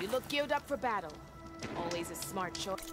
You look geared up for battle. Always a smart choice.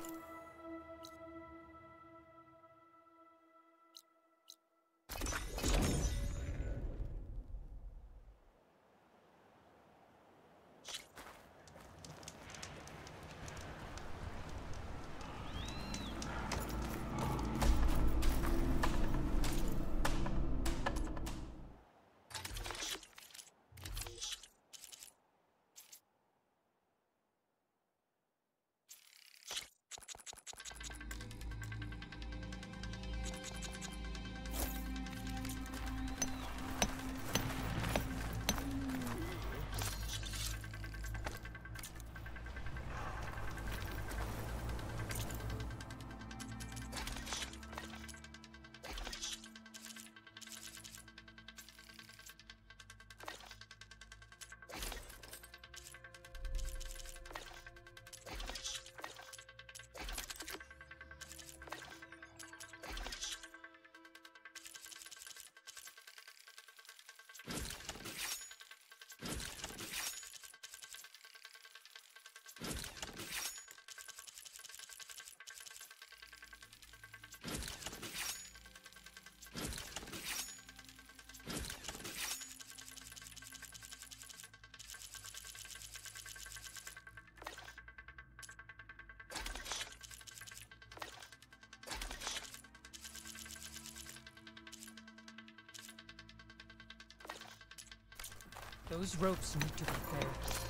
Those ropes need to be there.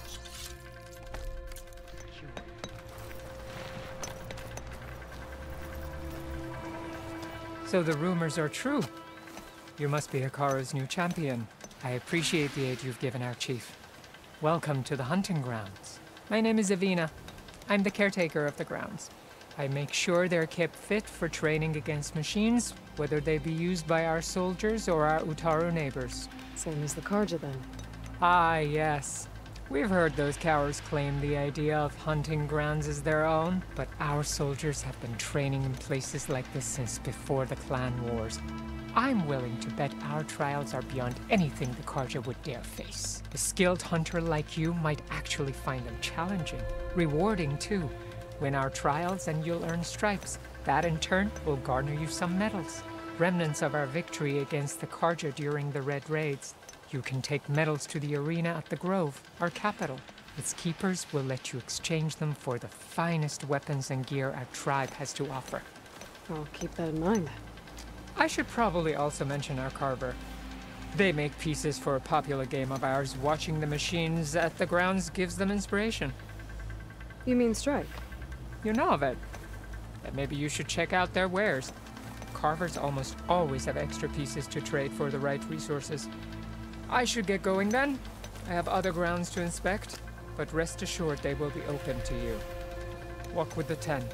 So the rumors are true. You must be Hikaru's new champion. I appreciate the aid you've given our chief. Welcome to the hunting grounds. My name is Avina. I'm the caretaker of the grounds. I make sure they're kept fit for training against machines, whether they be used by our soldiers or our Utaru neighbors. Same as the Karja then. Ah, yes. We've heard those cowards claim the idea of hunting grounds as their own, but our soldiers have been training in places like this since before the clan wars. I'm willing to bet our trials are beyond anything the Karja would dare face. A skilled hunter like you might actually find them challenging, rewarding too. Win our trials and you'll earn stripes. That in turn will garner you some medals. Remnants of our victory against the Karja during the Red Raids. You can take medals to the arena at the Grove, our capital. Its keepers will let you exchange them for the finest weapons and gear our tribe has to offer. I'll keep that in mind. I should probably also mention our carver. They make pieces for a popular game of ours. Watching the machines at the grounds gives them inspiration. You mean strike? You know of it. Then maybe you should check out their wares. Carvers almost always have extra pieces to trade for the right resources. I should get going then. I have other grounds to inspect, but rest assured they will be open to you. Walk with the 10.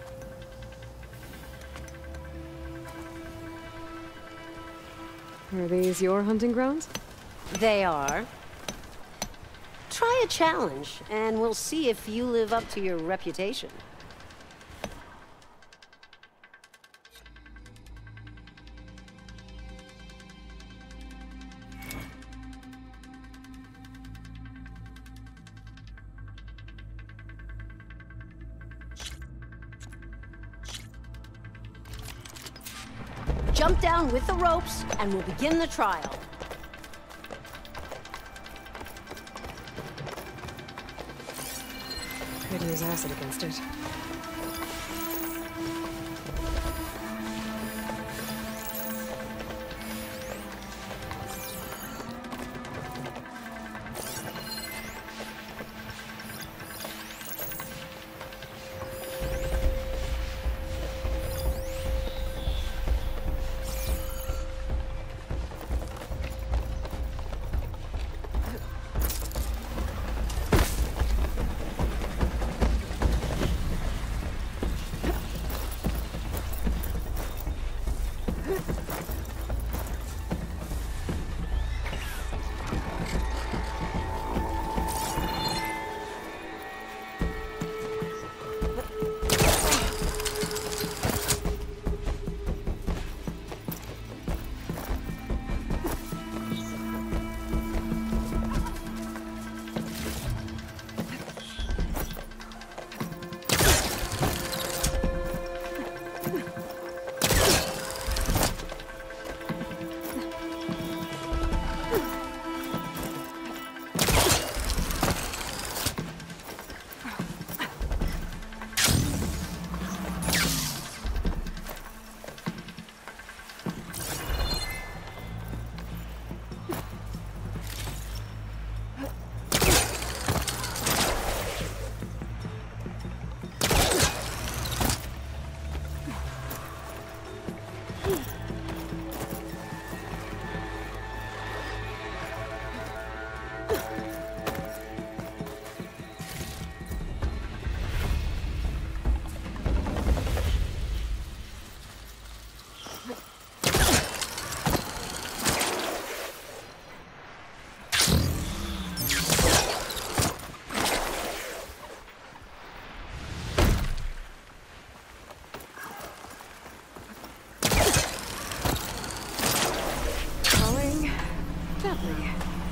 Are these your hunting grounds? They are. Try a challenge, and we'll see if you live up to your reputation. Jump down with the ropes, and we'll begin the trial. Could use acid against it. Falling gently.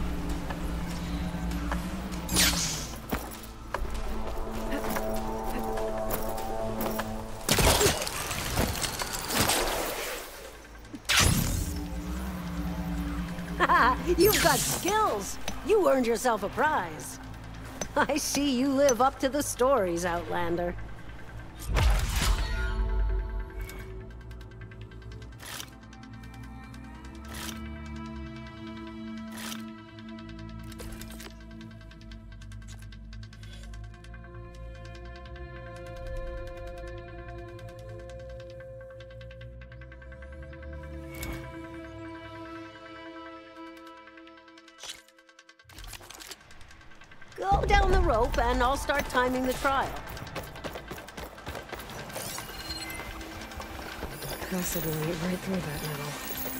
You've got skills. You earned yourself a prize. I see you live up to the stories, Outlander. Go down the rope and I'll start timing the trial. Acid will eat right through that metal.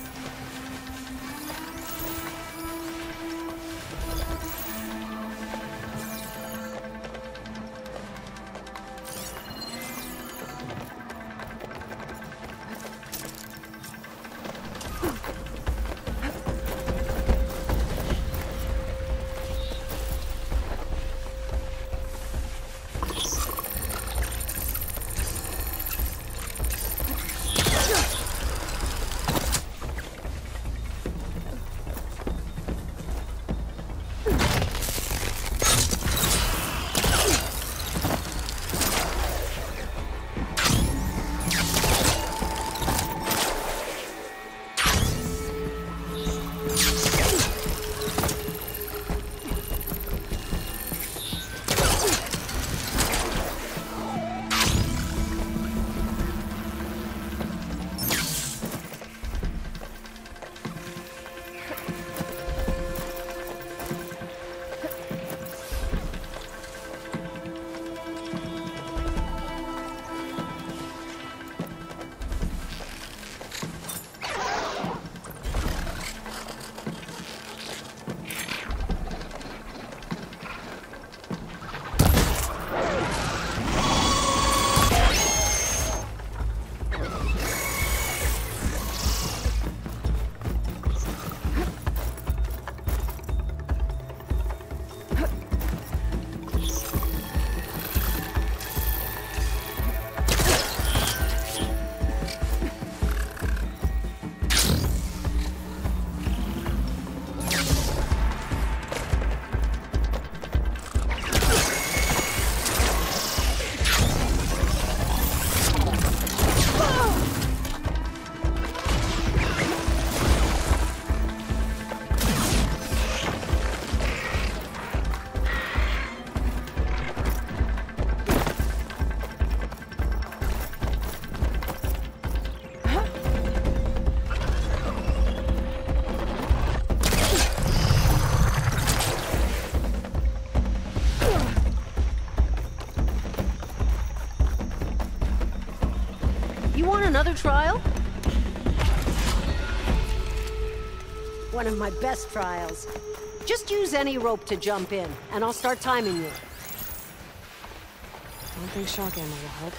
Another trial? One of my best trials. Just use any rope to jump in, and I'll start timing you. Don't think shock ammo will help.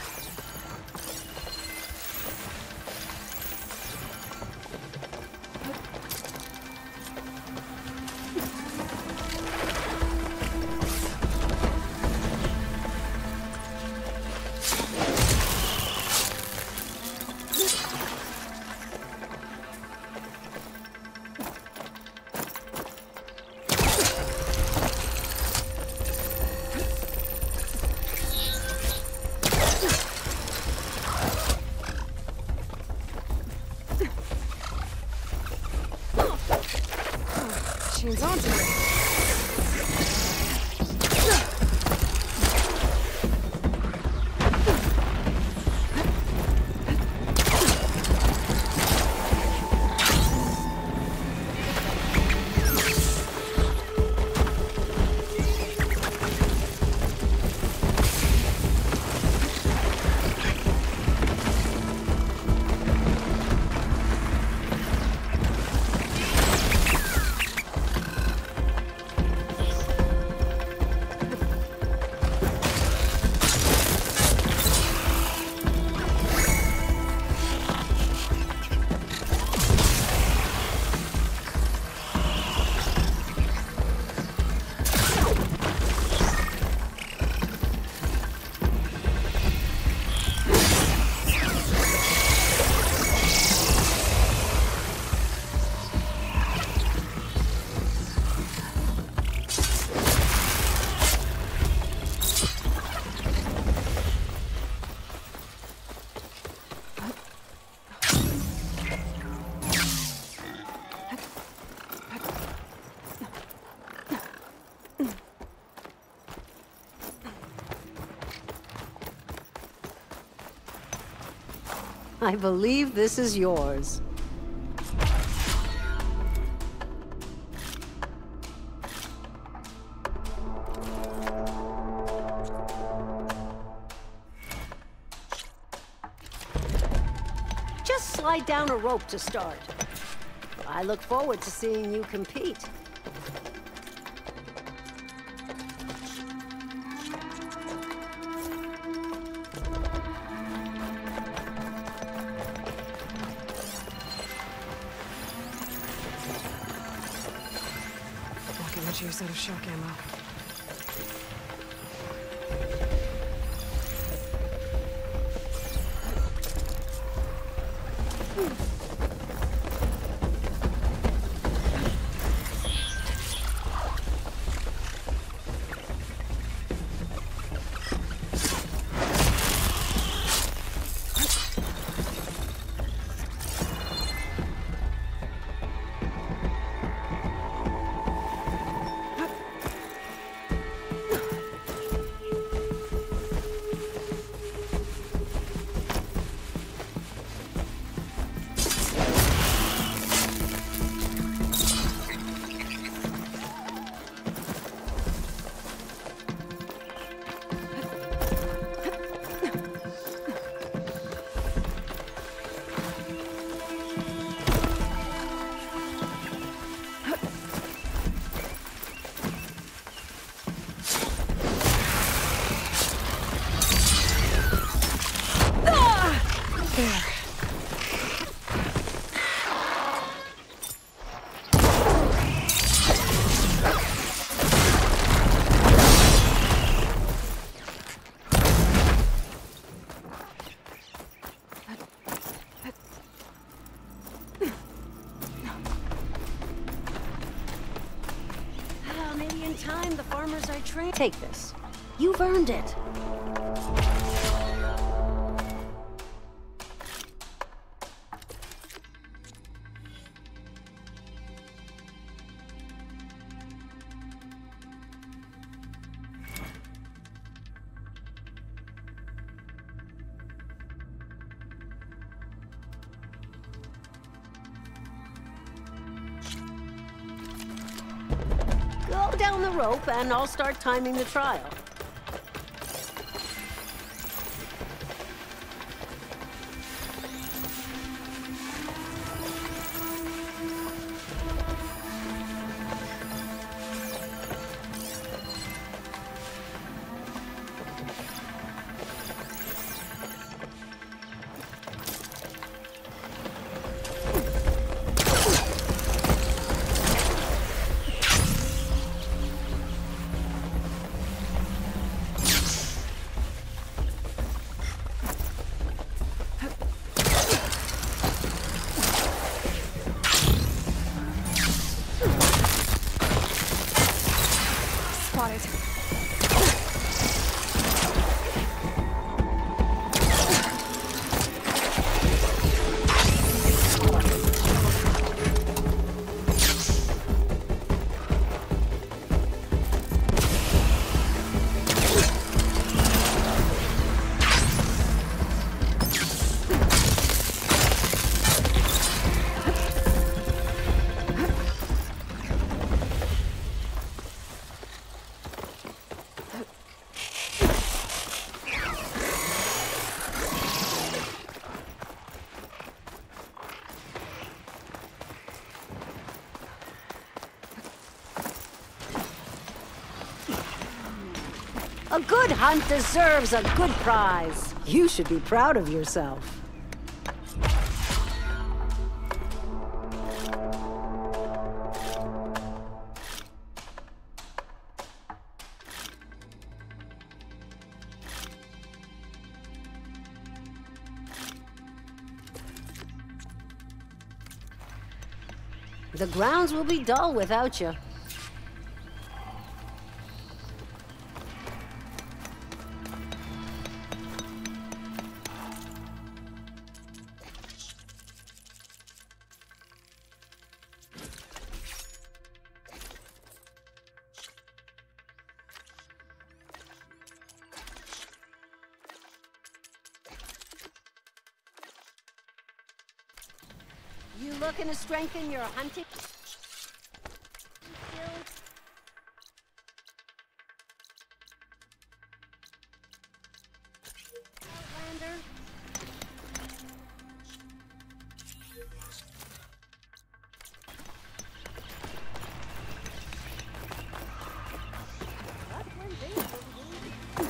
Chains onto me. I believe this is yours. Just slide down a rope to start. I look forward to seeing you compete. I'll get much use out of shock ammo. Maybe in time the farmers I train. Take this. You've earned it. Go down the rope and I'll start timing the trial. Spotted. A good hunt deserves a good prize. You should be proud of yourself. The grounds will be dull without you. You looking to strengthen your hunting skills? Outlander? That's when things will be.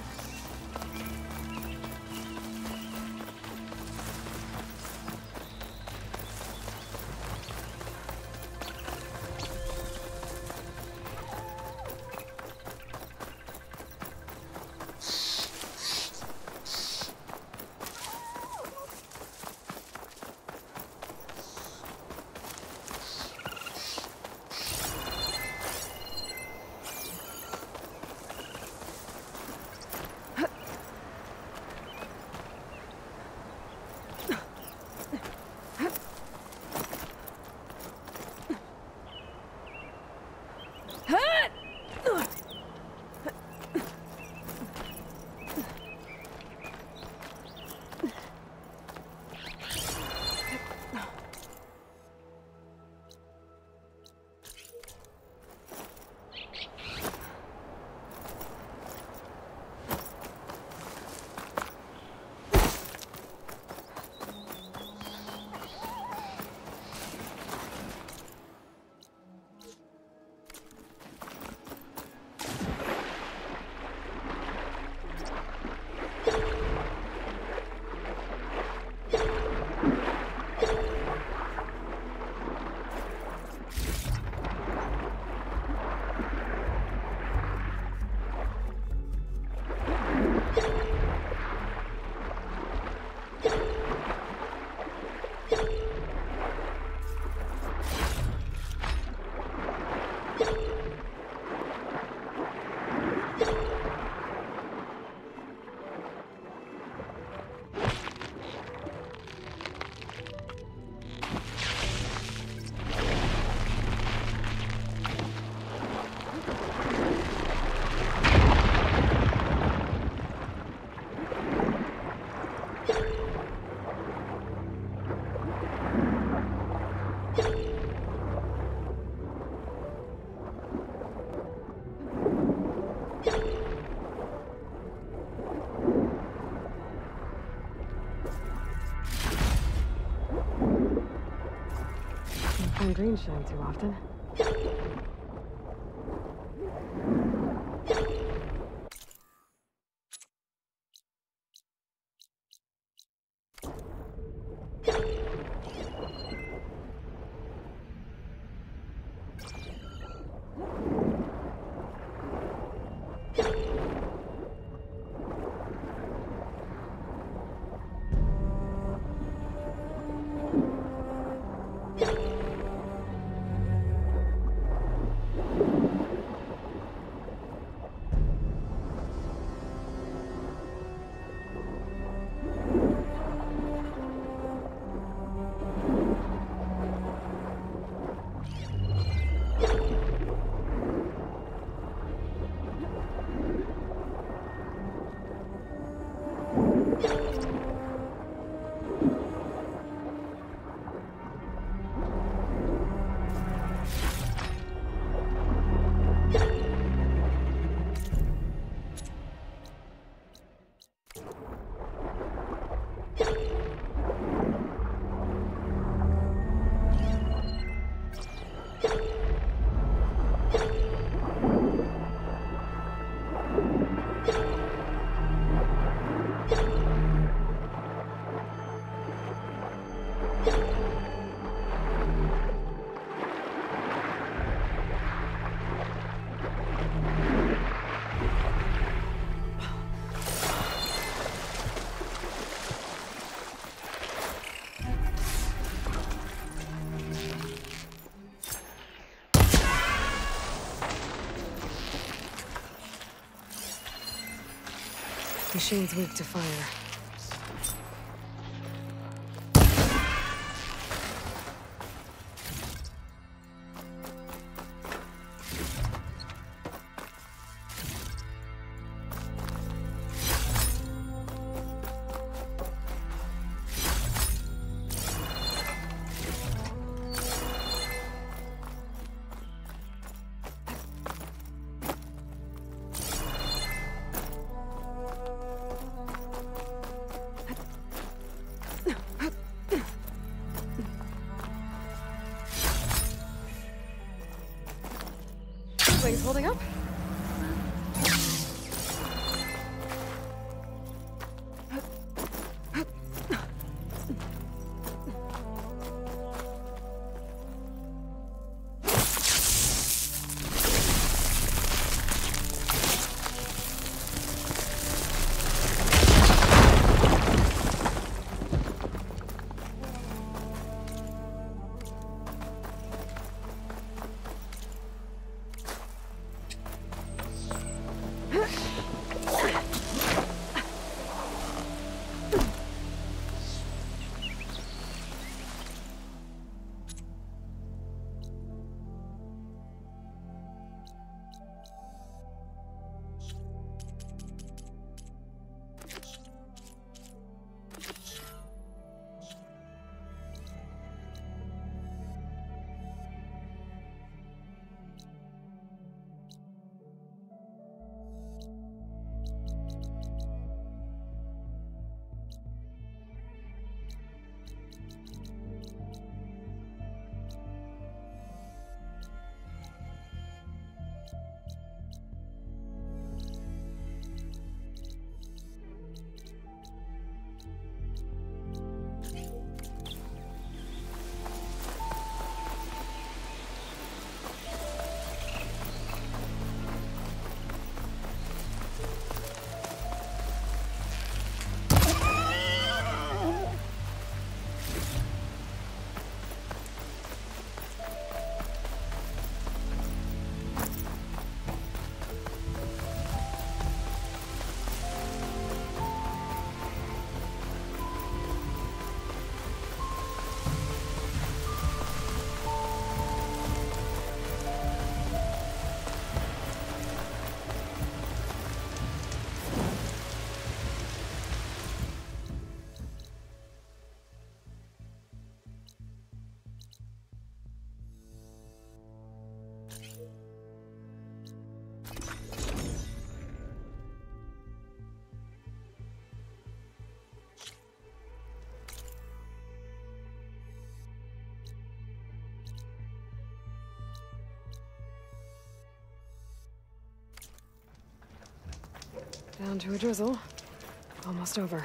Don't find green shine too often. Machine's weak to fire. Things holding up? Down to a drizzle. Almost over.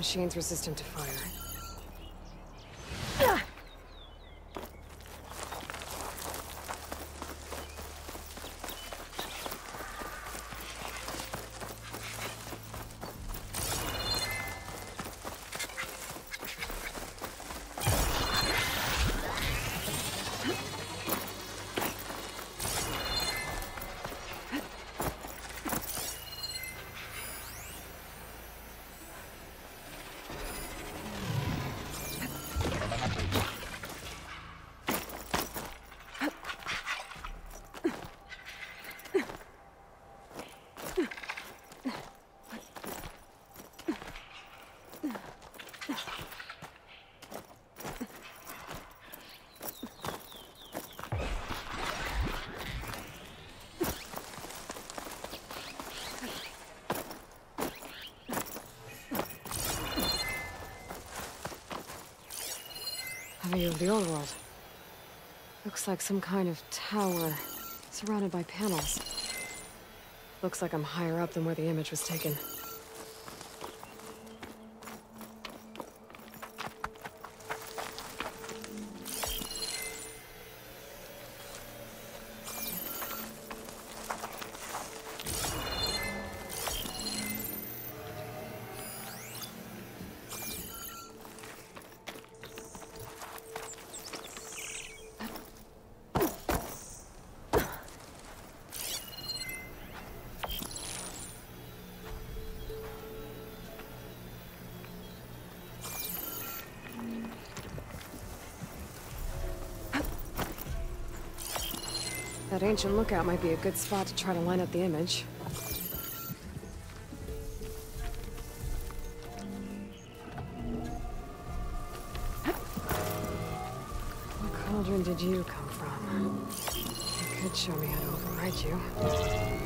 Machine's resistant to fire. A view of the old world. Looks like some kind of tower, surrounded by panels. Looks like I'm higher up than where the image was taken. That ancient lookout might be a good spot to try to line up the image. What cauldron did you come from? You could show me how to override you.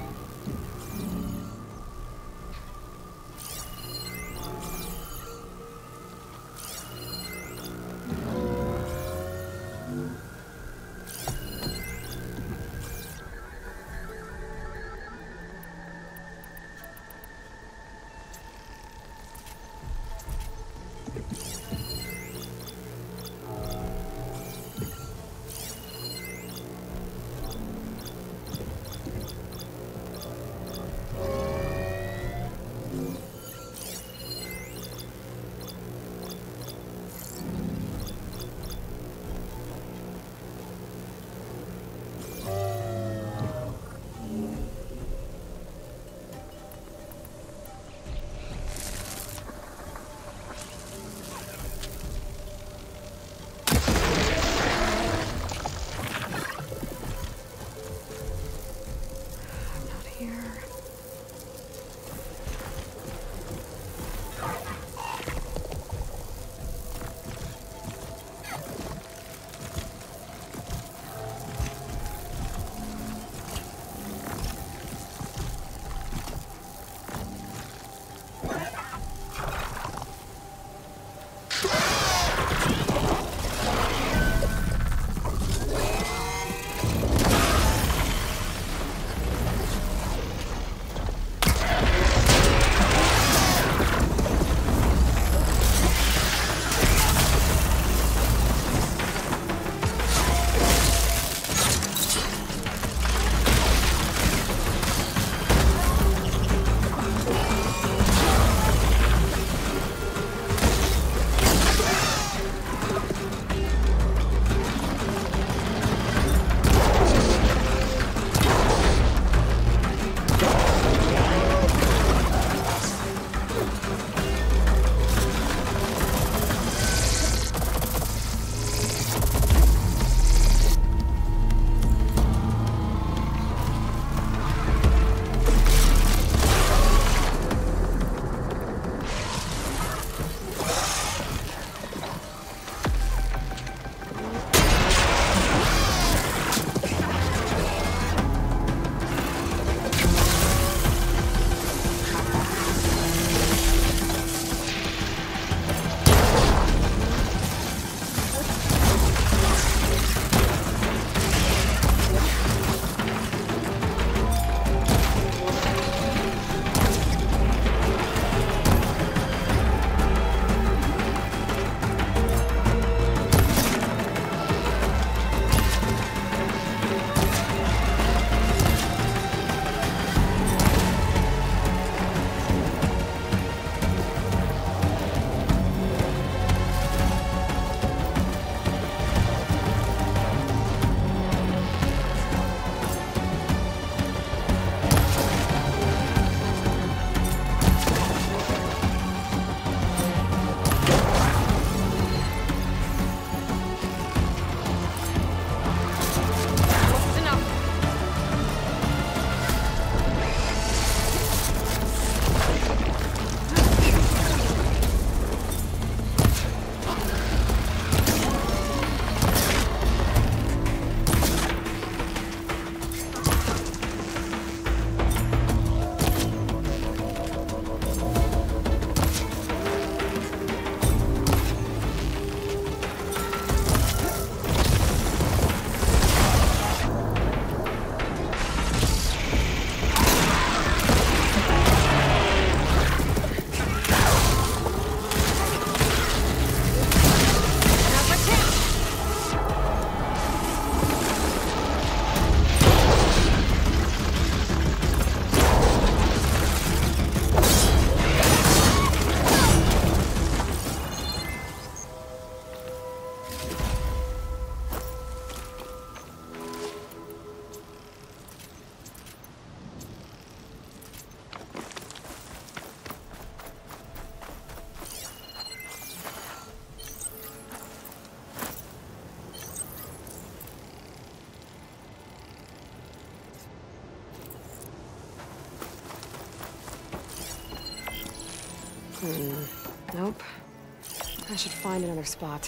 Nope. I should find another spot.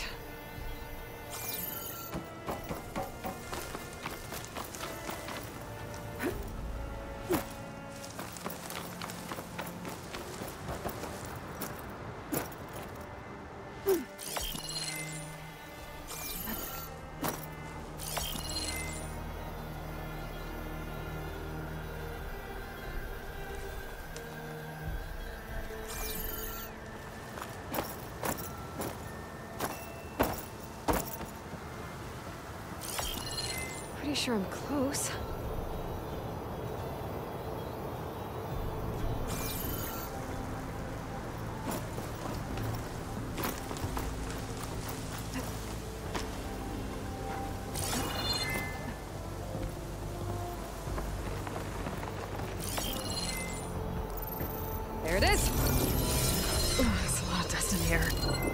Pretty sure I'm close. There it is! Ugh, there's a lot of dust in here.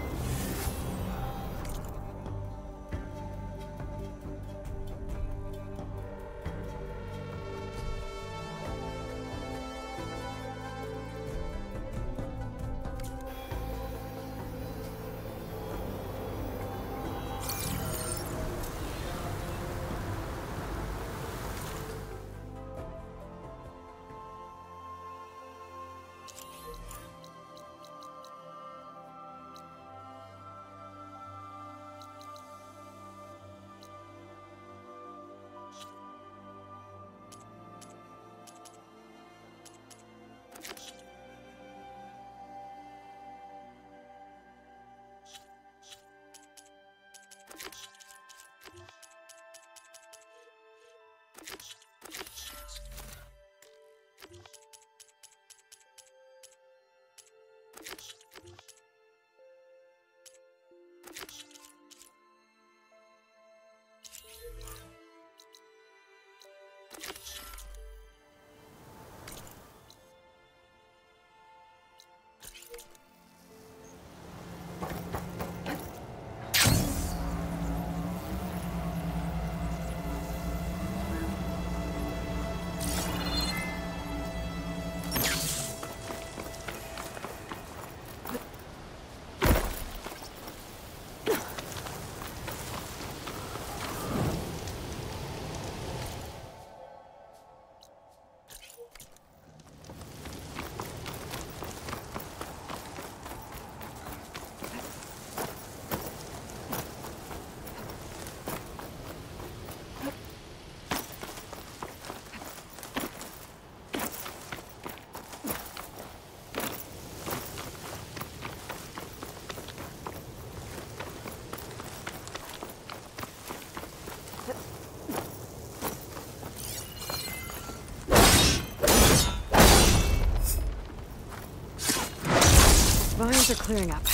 Vines are clearing up.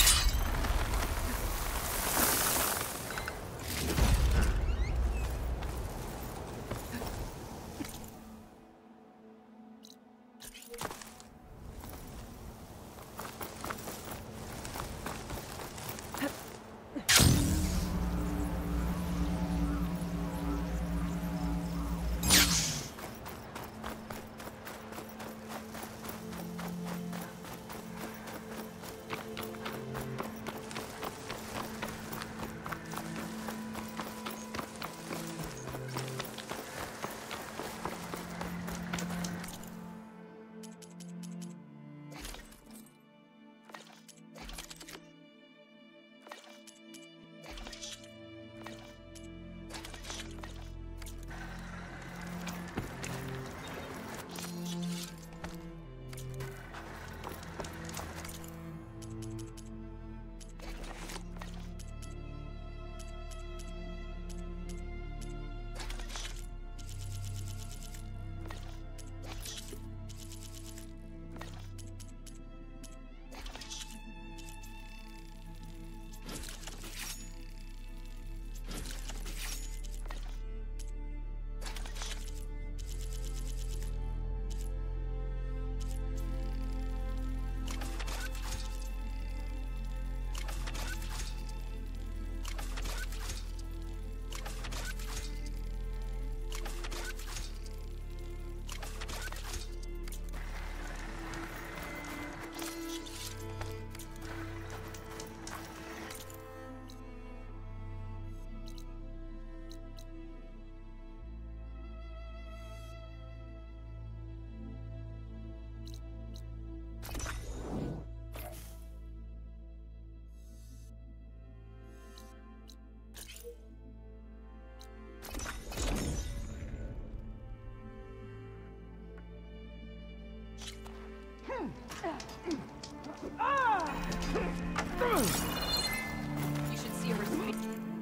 You should see her face.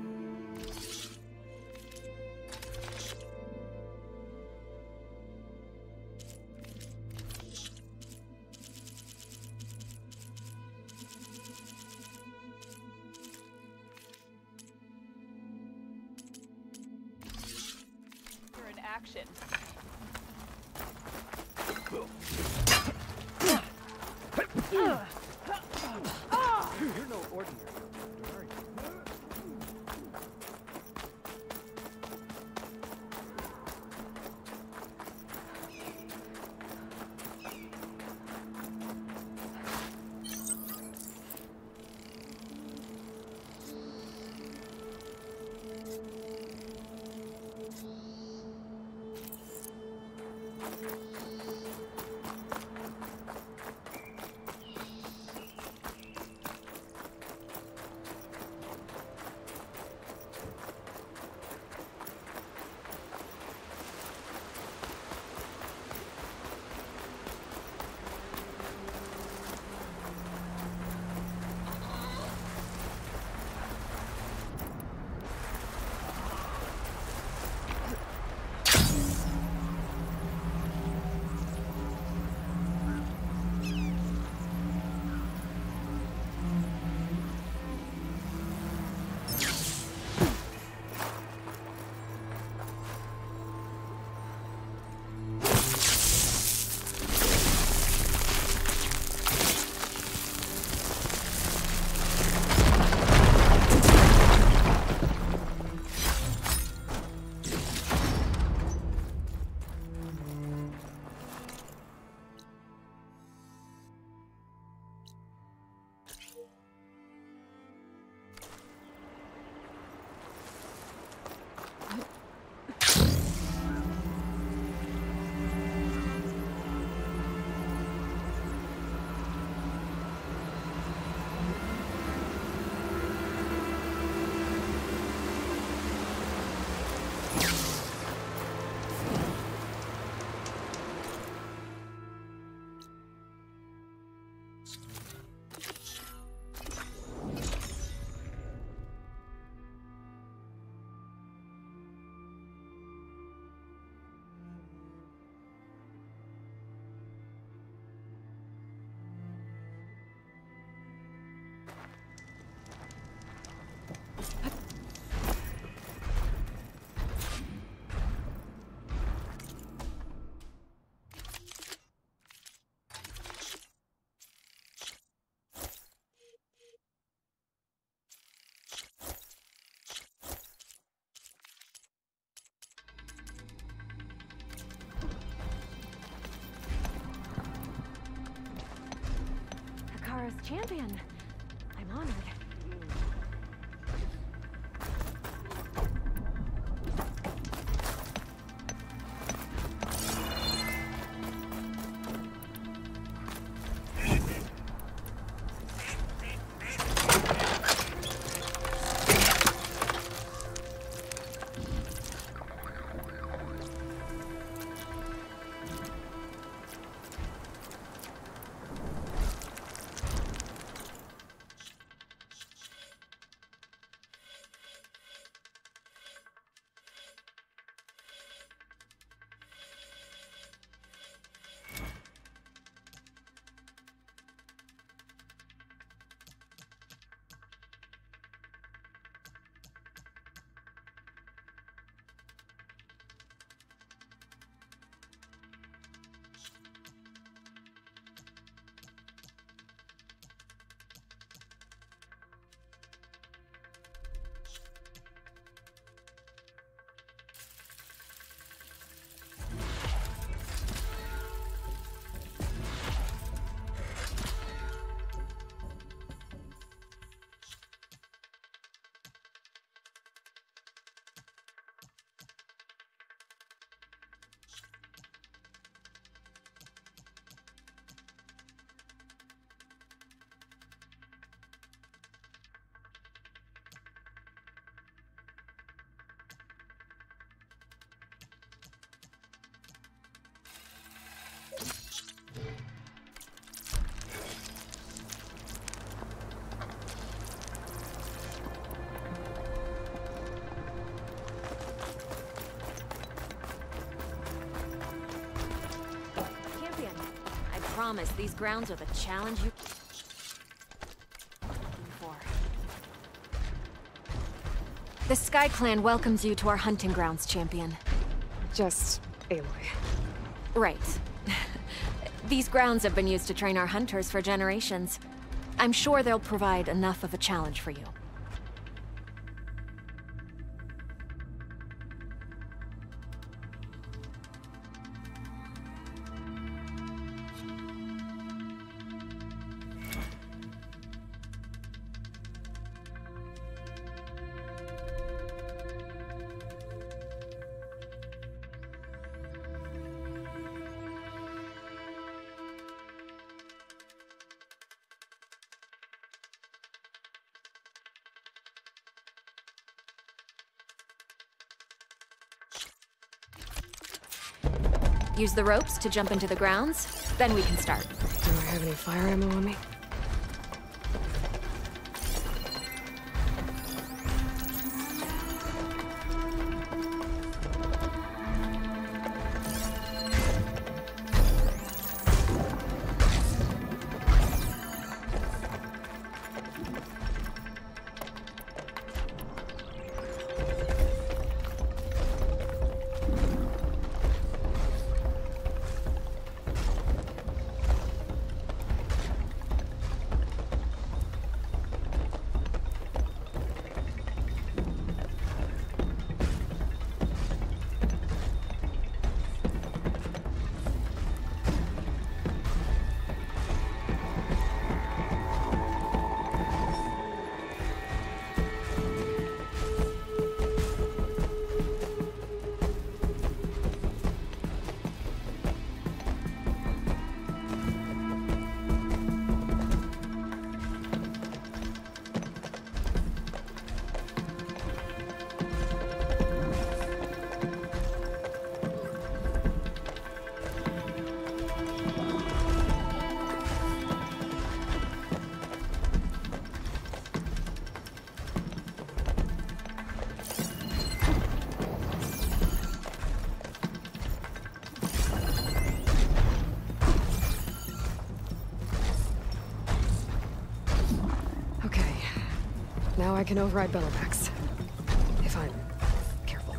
You're in action. You're no ordinary doctor, are you? Champion. I'm honored. promise these grounds are the challenge you... for. The Sky Clan welcomes you to our hunting grounds, champion. Just Aloy. Right. These grounds have been used to train our hunters for generations. I'm sure they'll provide enough of a challenge for you. Use the ropes to jump into the grounds, then we can start. Do I have any fire ammo on me? Now I can override Bellovax. If I'm careful.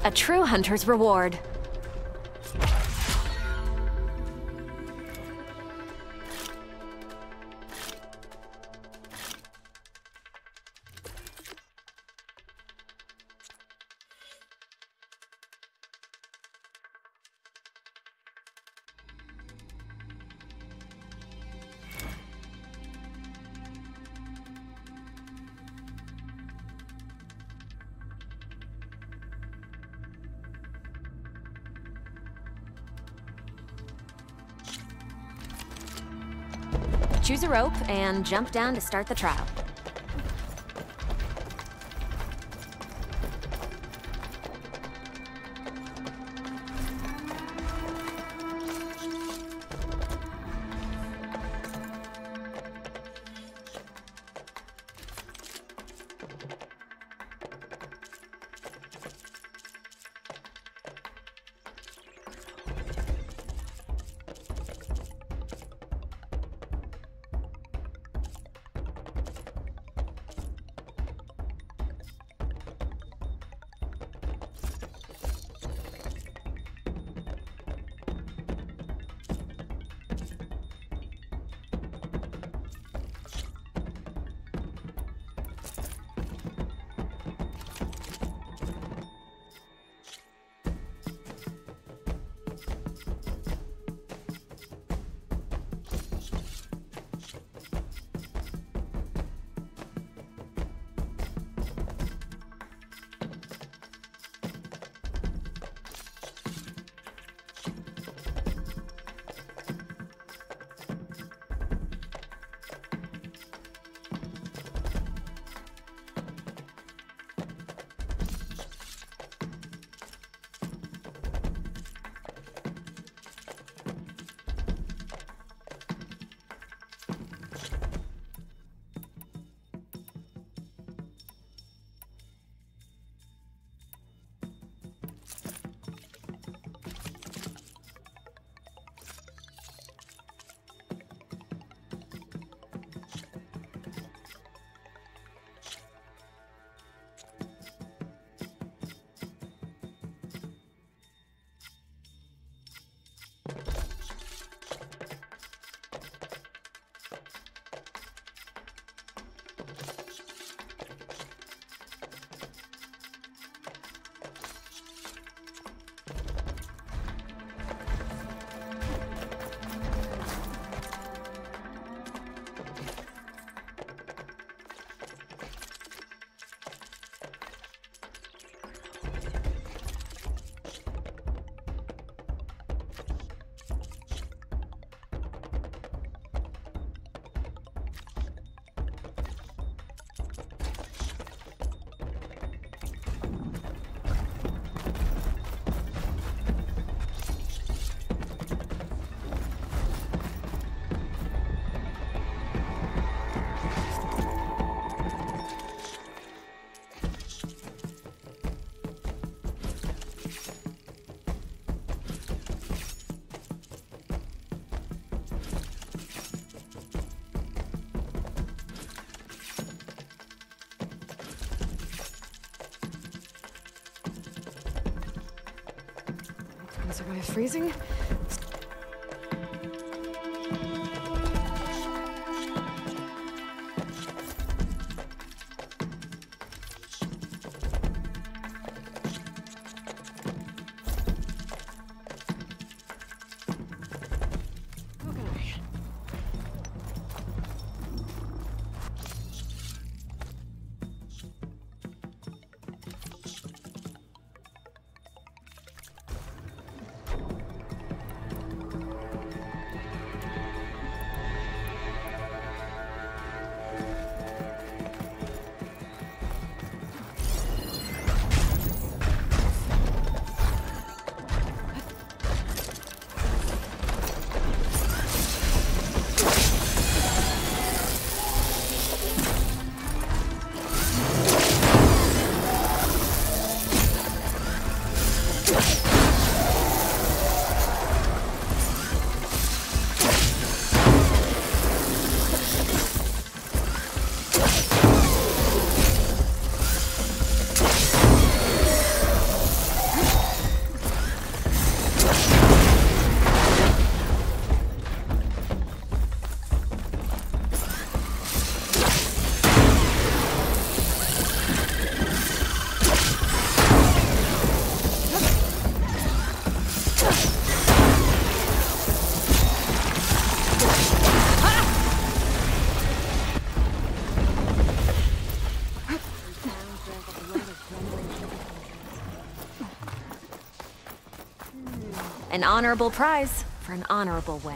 A true hunter's reward. Choose a rope and jump down to start the trial. Survive freezing? An honorable prize for an honorable win.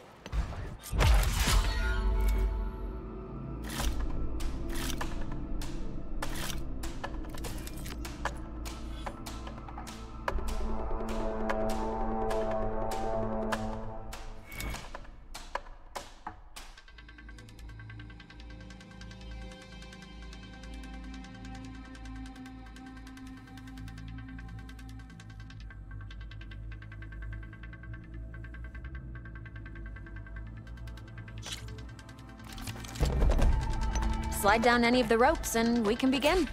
Slide down any of the ropes and we can begin.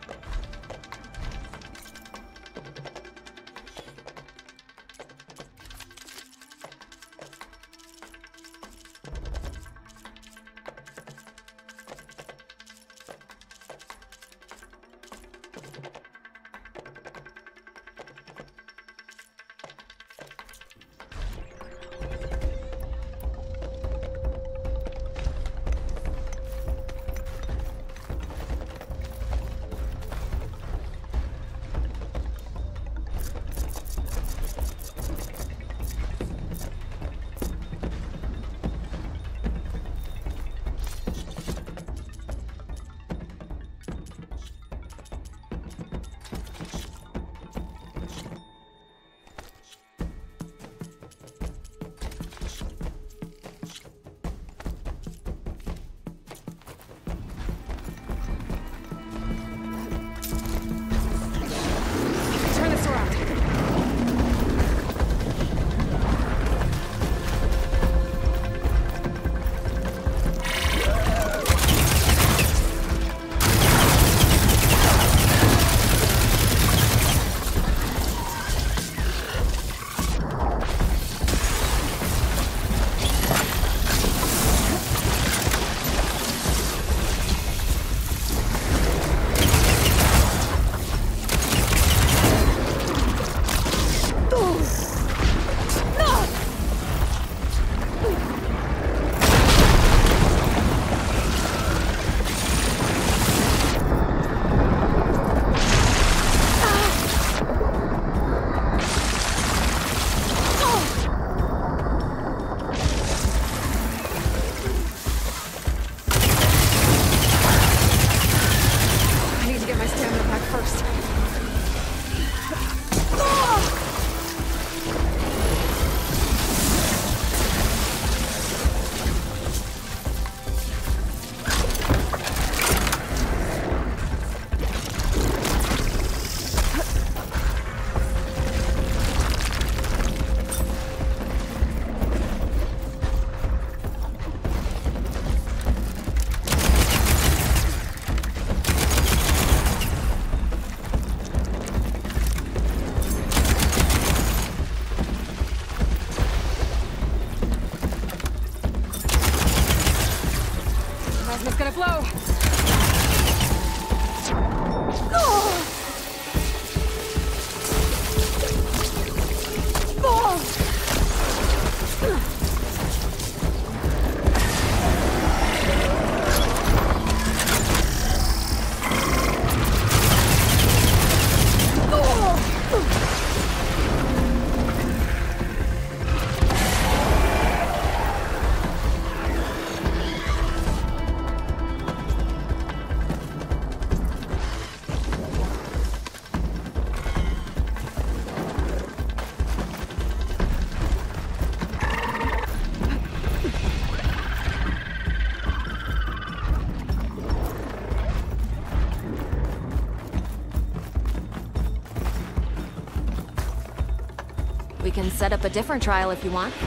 We can set up a different trial if you want.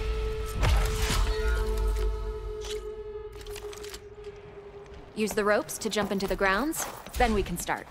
Use the ropes to jump into the grounds, then we can start.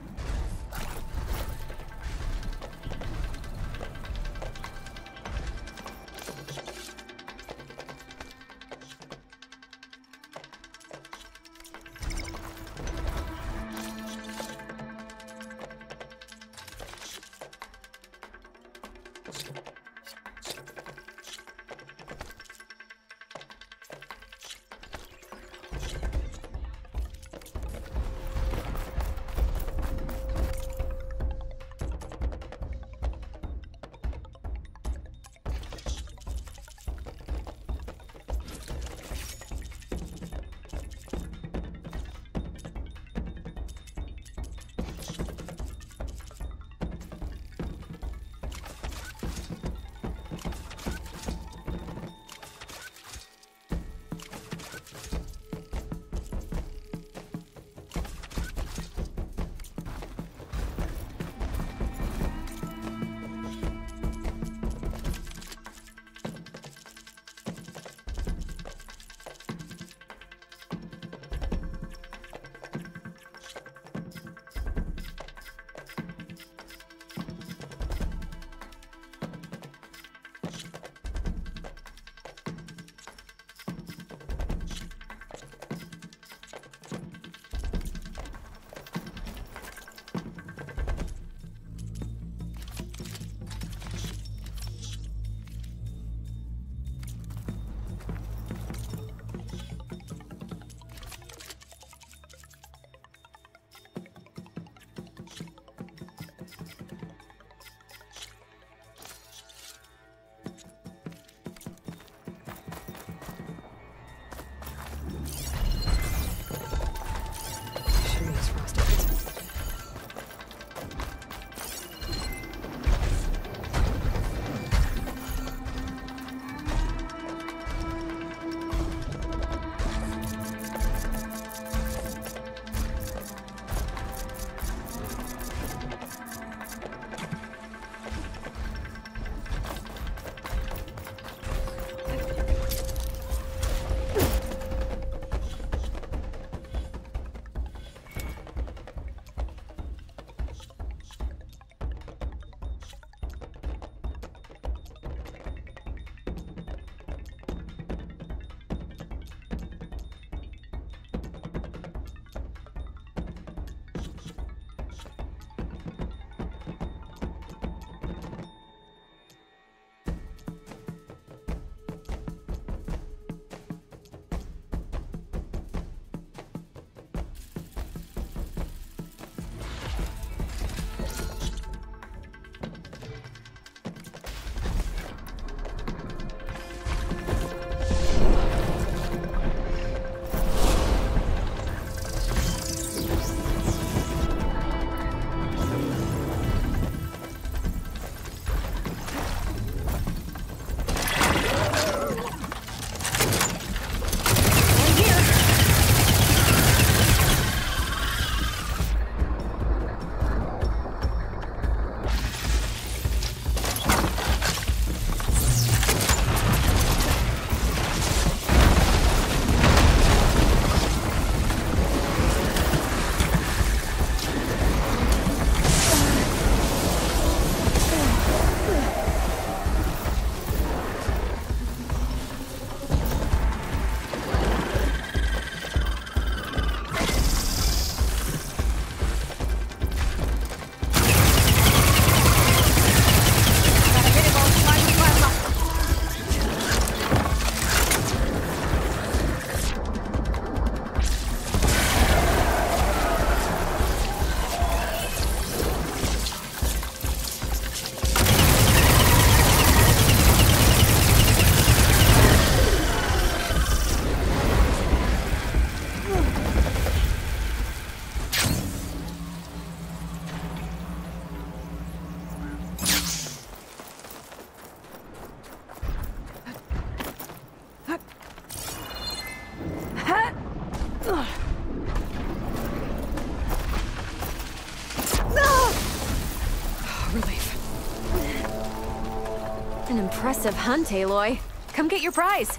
Impressive hunt, Aloy. Come get your prize.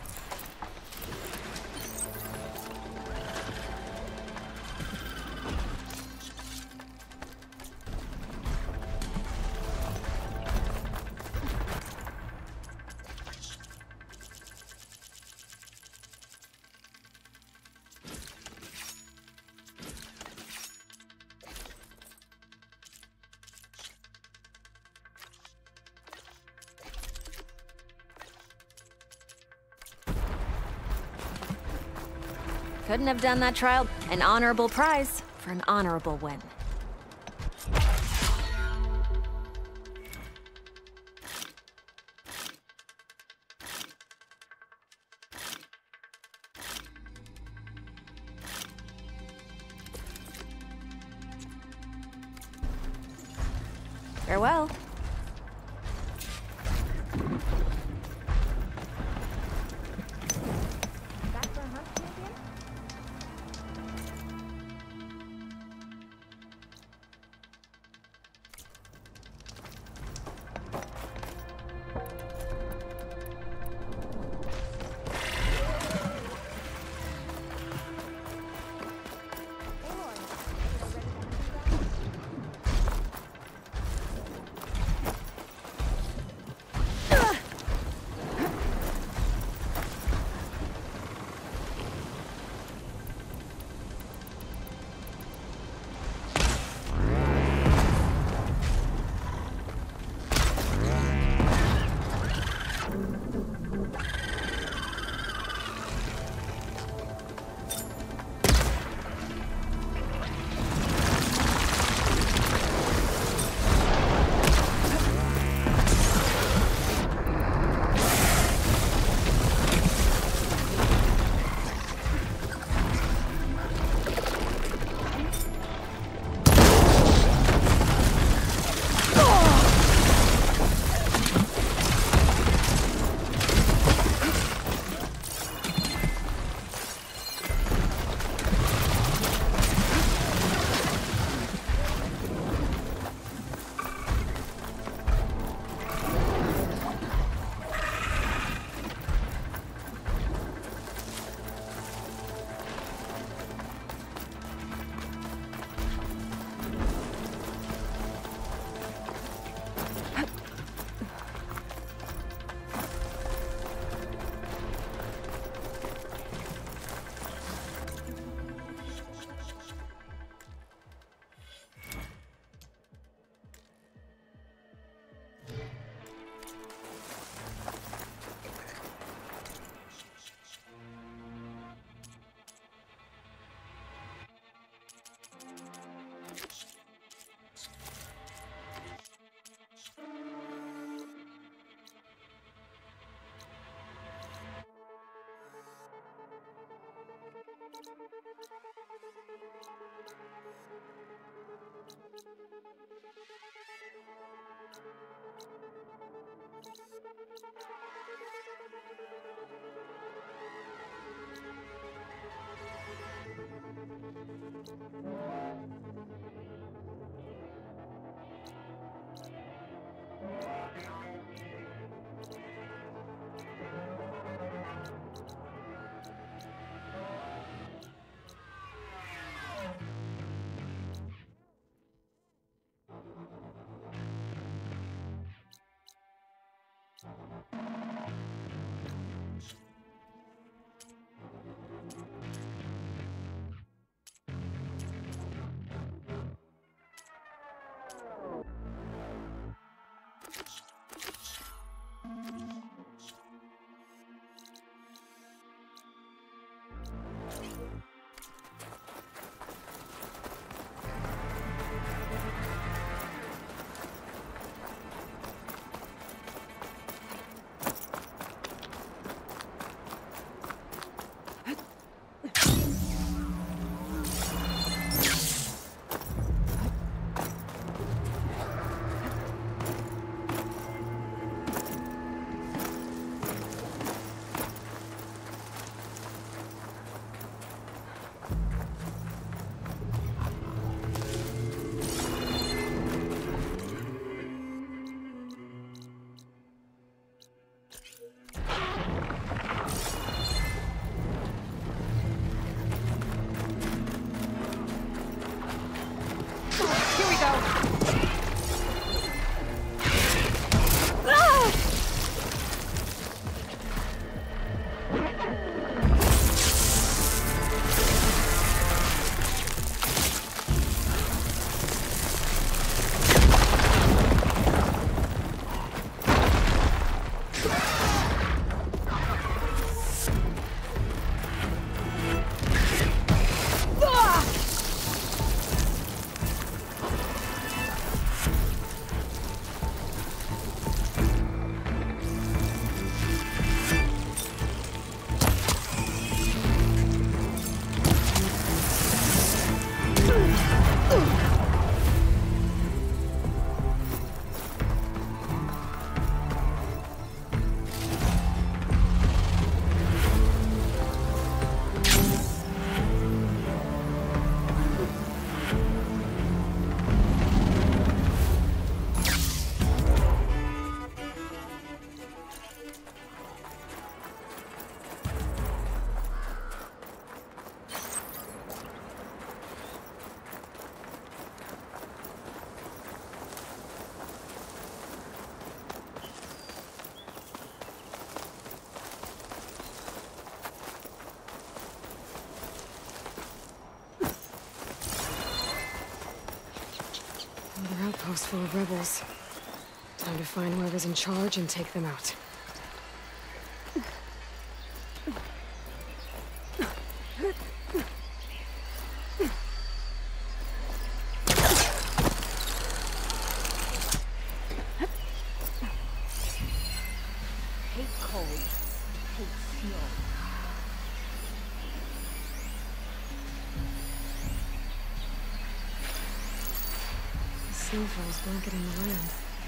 Couldn't have done that trial. An honorable prize for an honorable win. Farewell. outpost full of rebels. Time to find whoever's in charge and take them out. Hate cold. Hate snow. The snowfall's blanketing the land.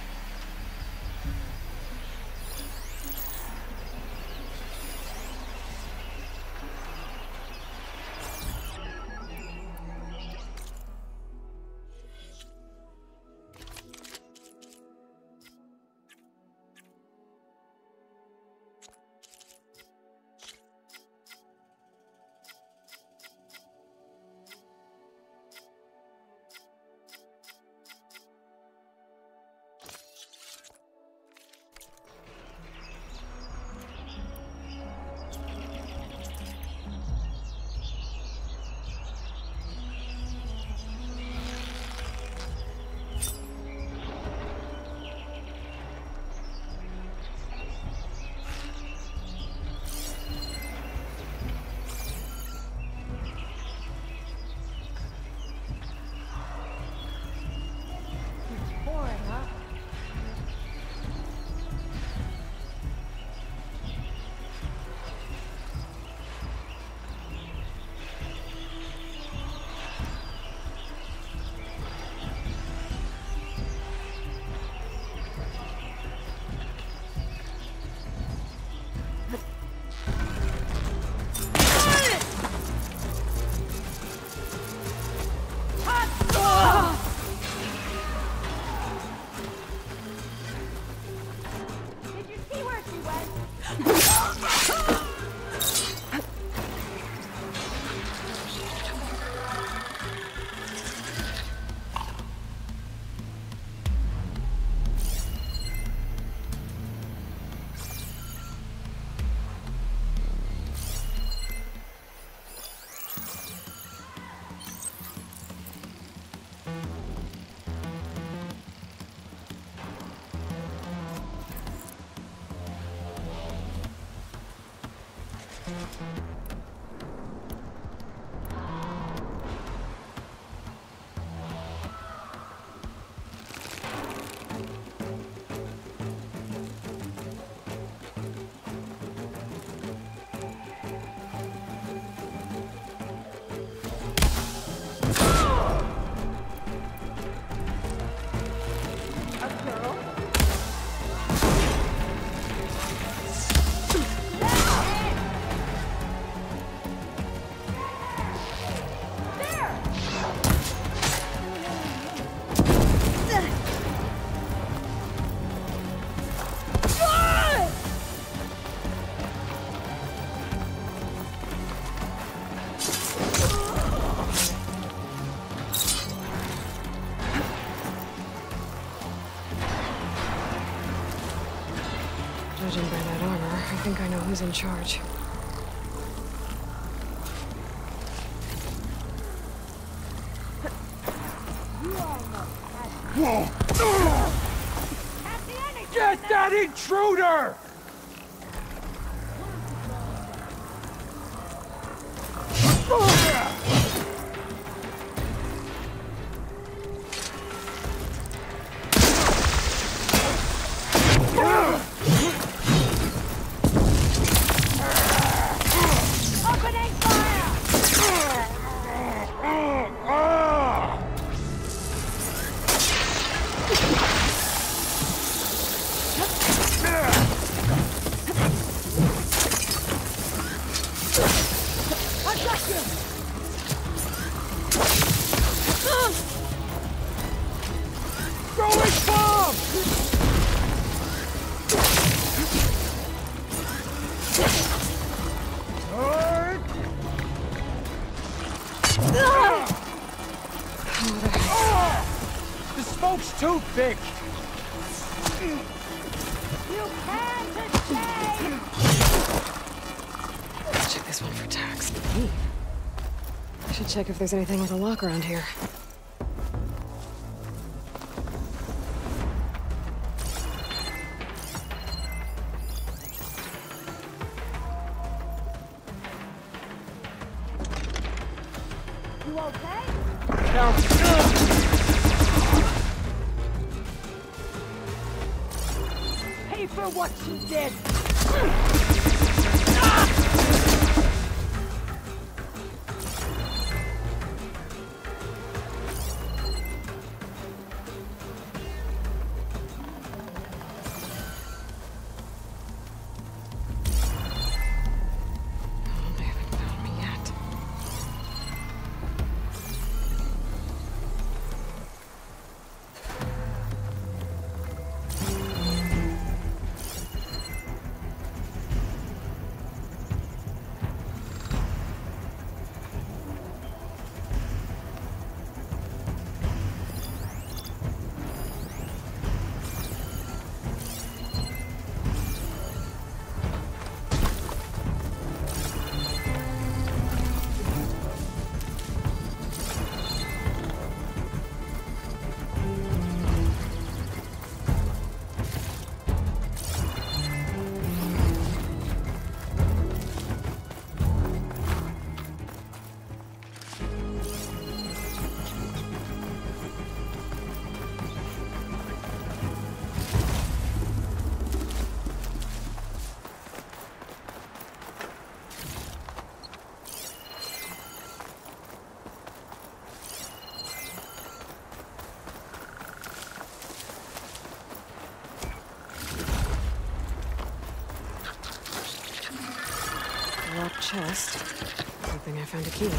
Judging by that armor, I think I know who's in charge. Whoa! Get that intruder! The smoke's too thick! You can't escape! Let's check this one for tags. I should check if there's anything with a lock around here. You okay? Sounds good! Pay for what you did! Oh, they haven't found me yet. Locked chest. Good thing I found a key.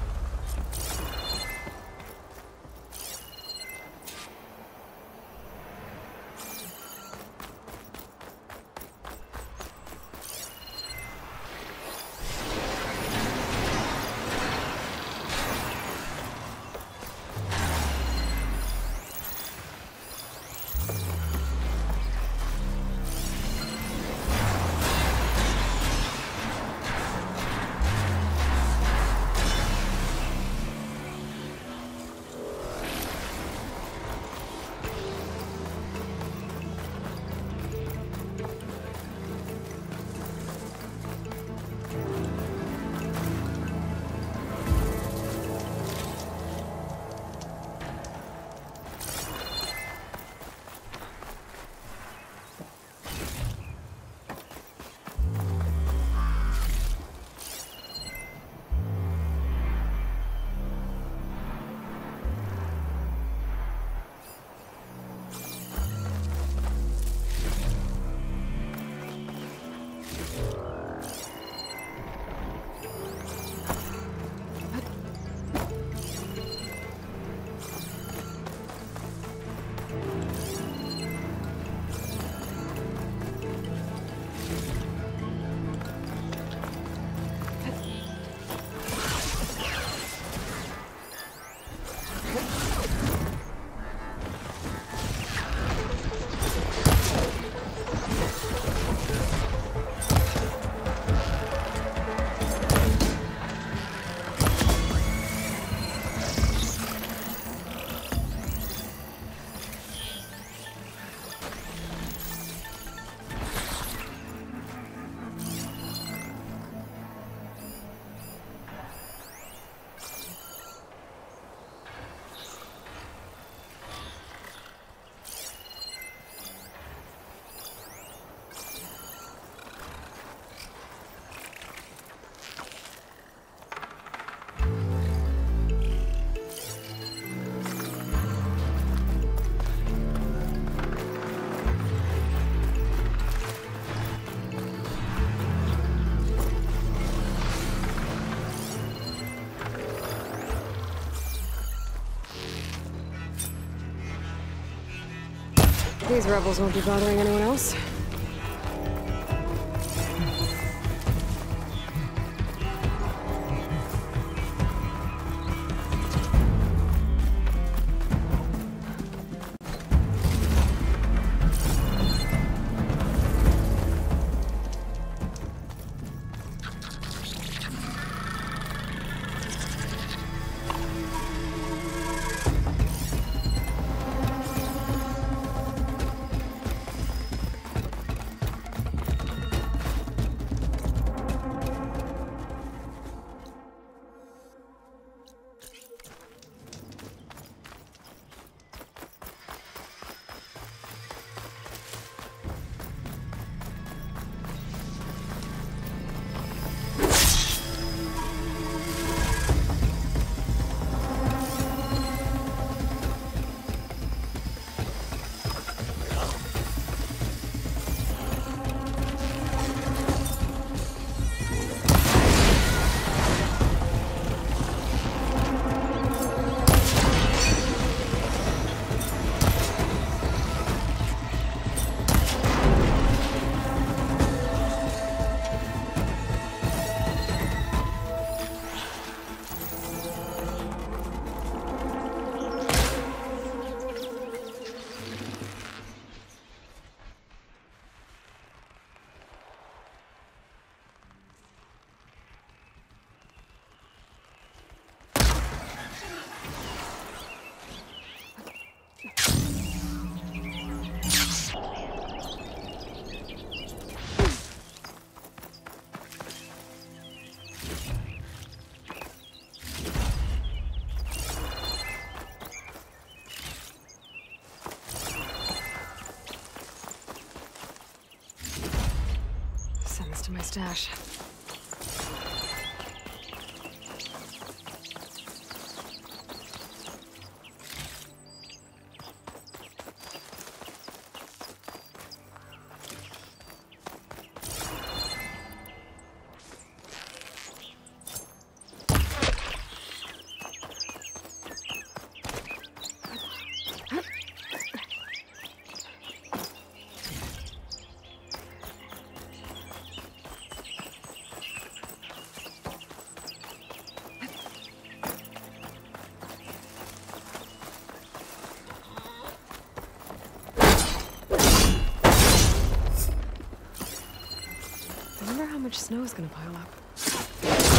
These rebels won't be bothering anyone else. stash. I wonder how much snow is gonna pile up.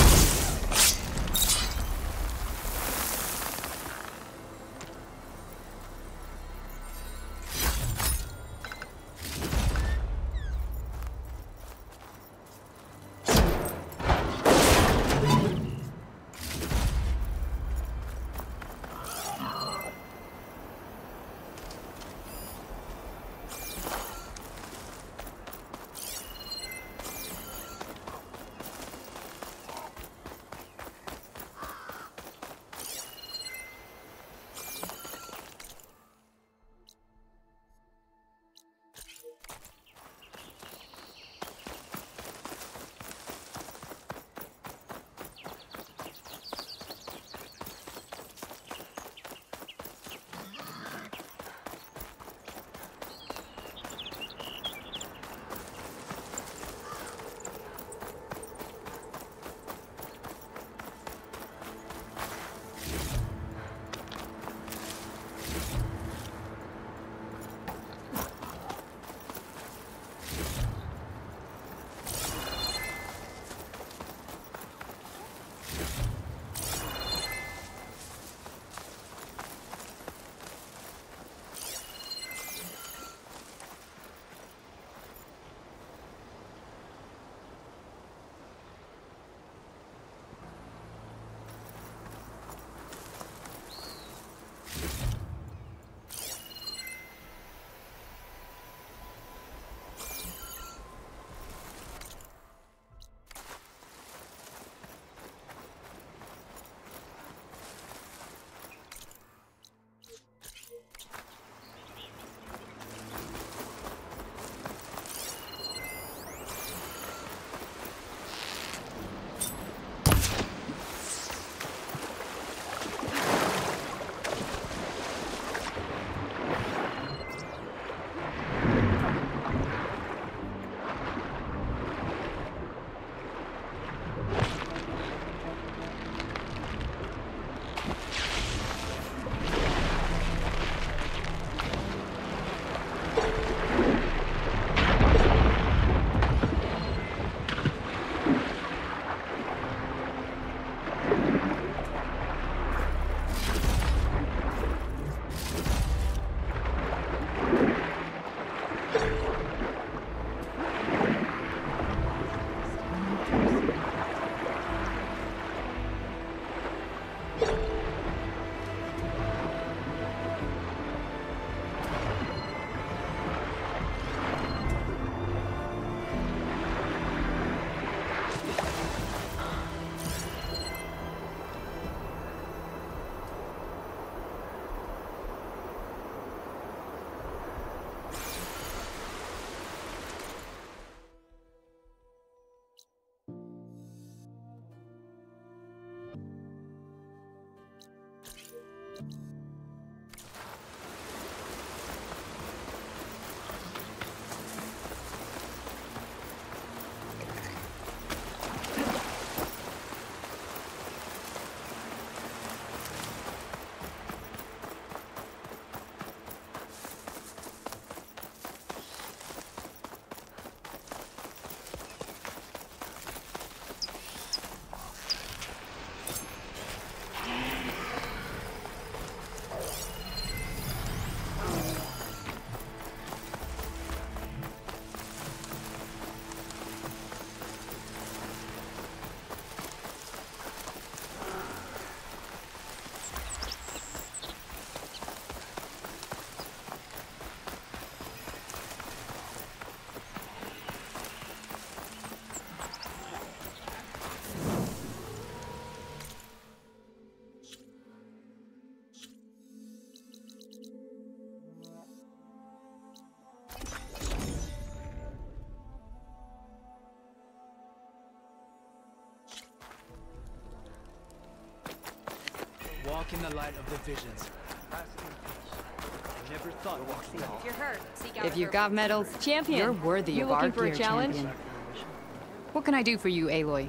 walk in the light of the visions. Never thought of walking out. If you're hurt, seek out If you've got medals, champion, you're worthy of our gear, champion. What can I do for you, Aloy?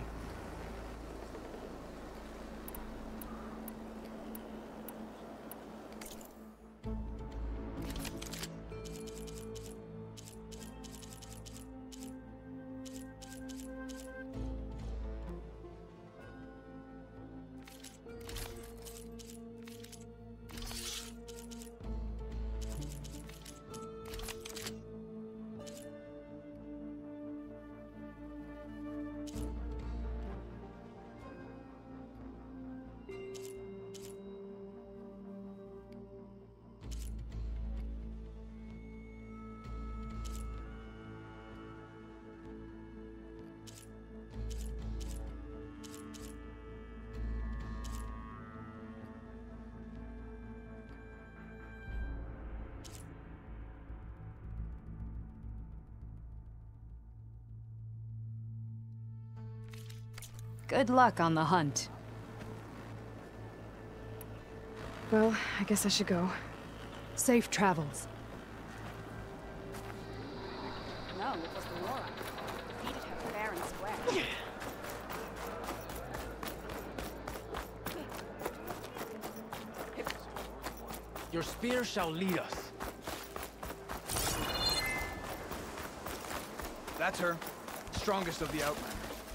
Good luck on the hunt. Well, I guess I should go. Safe travels. No, it was Laura. Defeated her fair and square. Your spear shall lead us. That's her. Strongest of the Outlanders.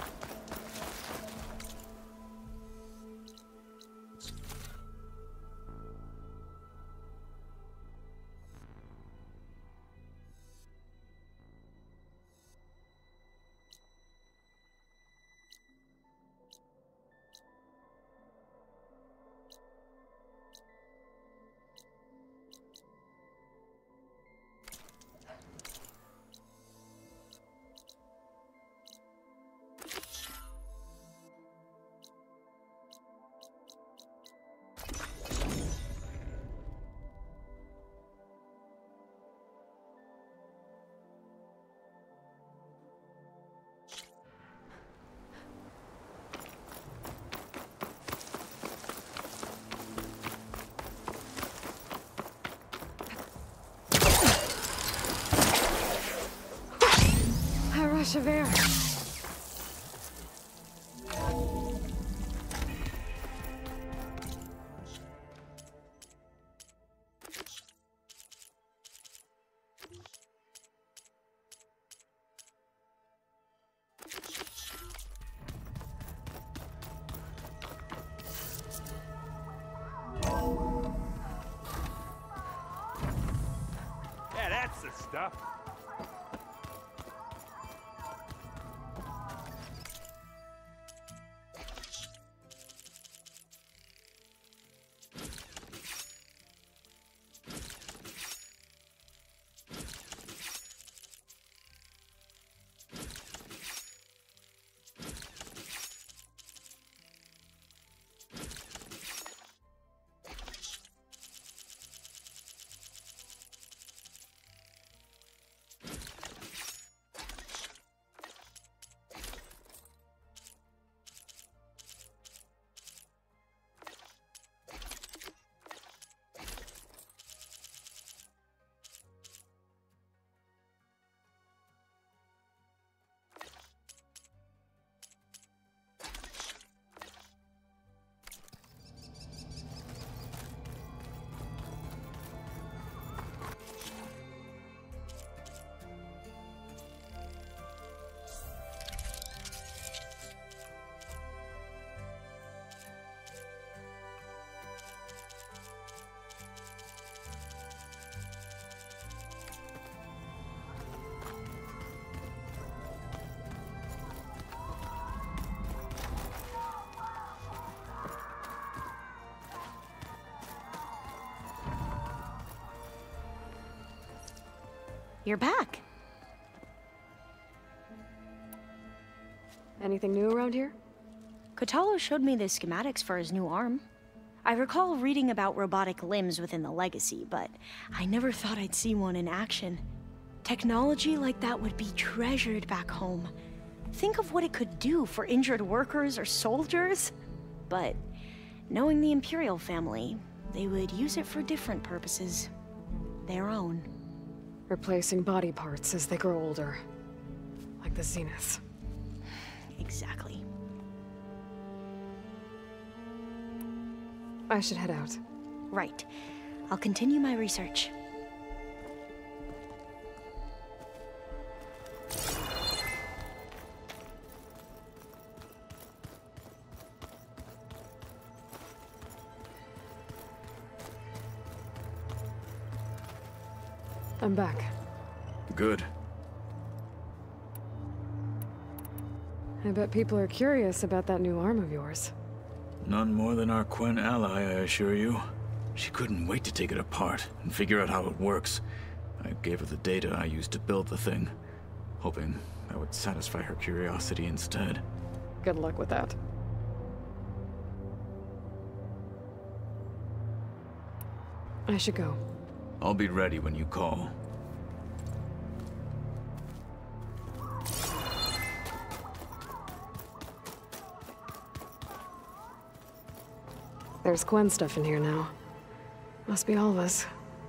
Rush of air. Yeah, that's the stuff. You're back. Anything new around here? Kotallo showed me the schematics for his new arm. I recall reading about robotic limbs within the Legacy, but I never thought I'd see one in action. Technology like that would be treasured back home. Think of what it could do for injured workers or soldiers. But Knowing the Imperial family, they would use it for different purposes. Their own. Replacing body parts as they grow older. Like the Zeniths. Exactly. I should head out. Right. I'll continue my research. I'm back. Good. I bet people are curious about that new arm of yours. None more than our Quen ally, I assure you. She couldn't wait to take it apart and figure out how it works. I gave her the data I used to build the thing, hoping that would satisfy her curiosity instead. Good luck with that. I should go. I'll be ready when you call. There's Quen stuff in here now. Must be all of us.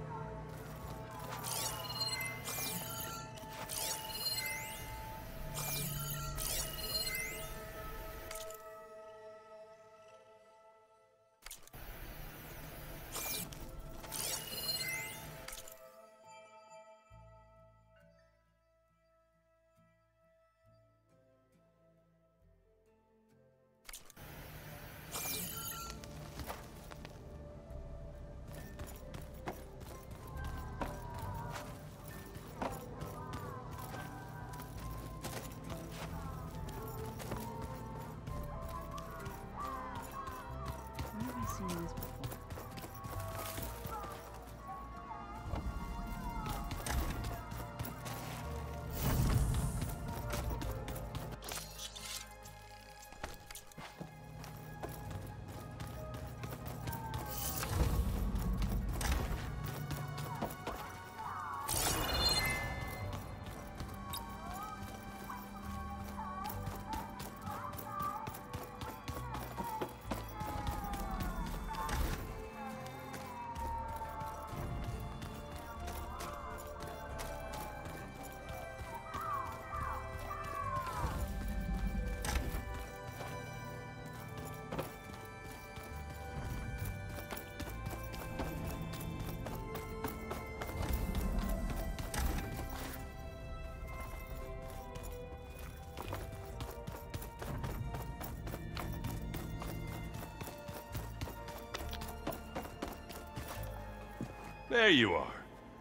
There you are.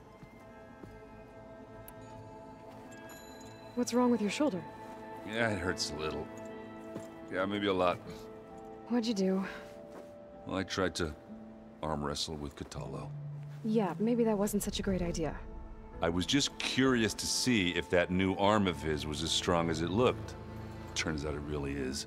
What's wrong with your shoulder? Yeah, it hurts a little. Yeah, maybe a lot. What'd you do? Well, I tried to arm wrestle with Catallo. Yeah, maybe that wasn't such a great idea. I was just curious to see if that new arm of his was as strong as it looked. Turns out it really is.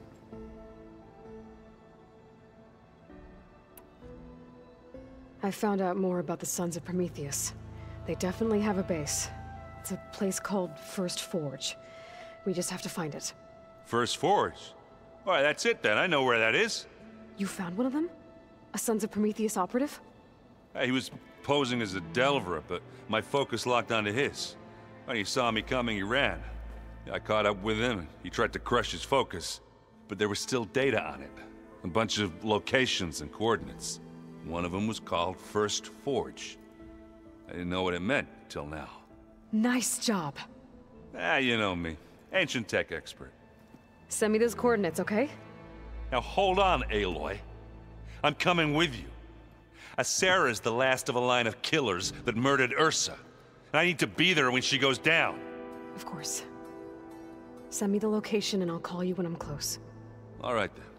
I found out more about the Sons of Prometheus. They definitely have a base. It's a place called First Forge. We just have to find it. First Forge? All right, that's it then. I know where that is. You found one of them? A Sons of Prometheus operative? He was posing as a Delver, but my focus locked onto his. When he saw me coming, he ran. I caught up with him, and he tried to crush his focus. But there was still data on it. A bunch of locations and coordinates. One of them was called First Forge. I didn't know what it meant till now. Nice job. You know me. Ancient tech expert. Send me those coordinates, okay? Now hold on, Aloy. I'm coming with you. Asera's the last of a line of killers that murdered Ursa. And I need to be there when she goes down. Of course. Send me the location and I'll call you when I'm close. All right then.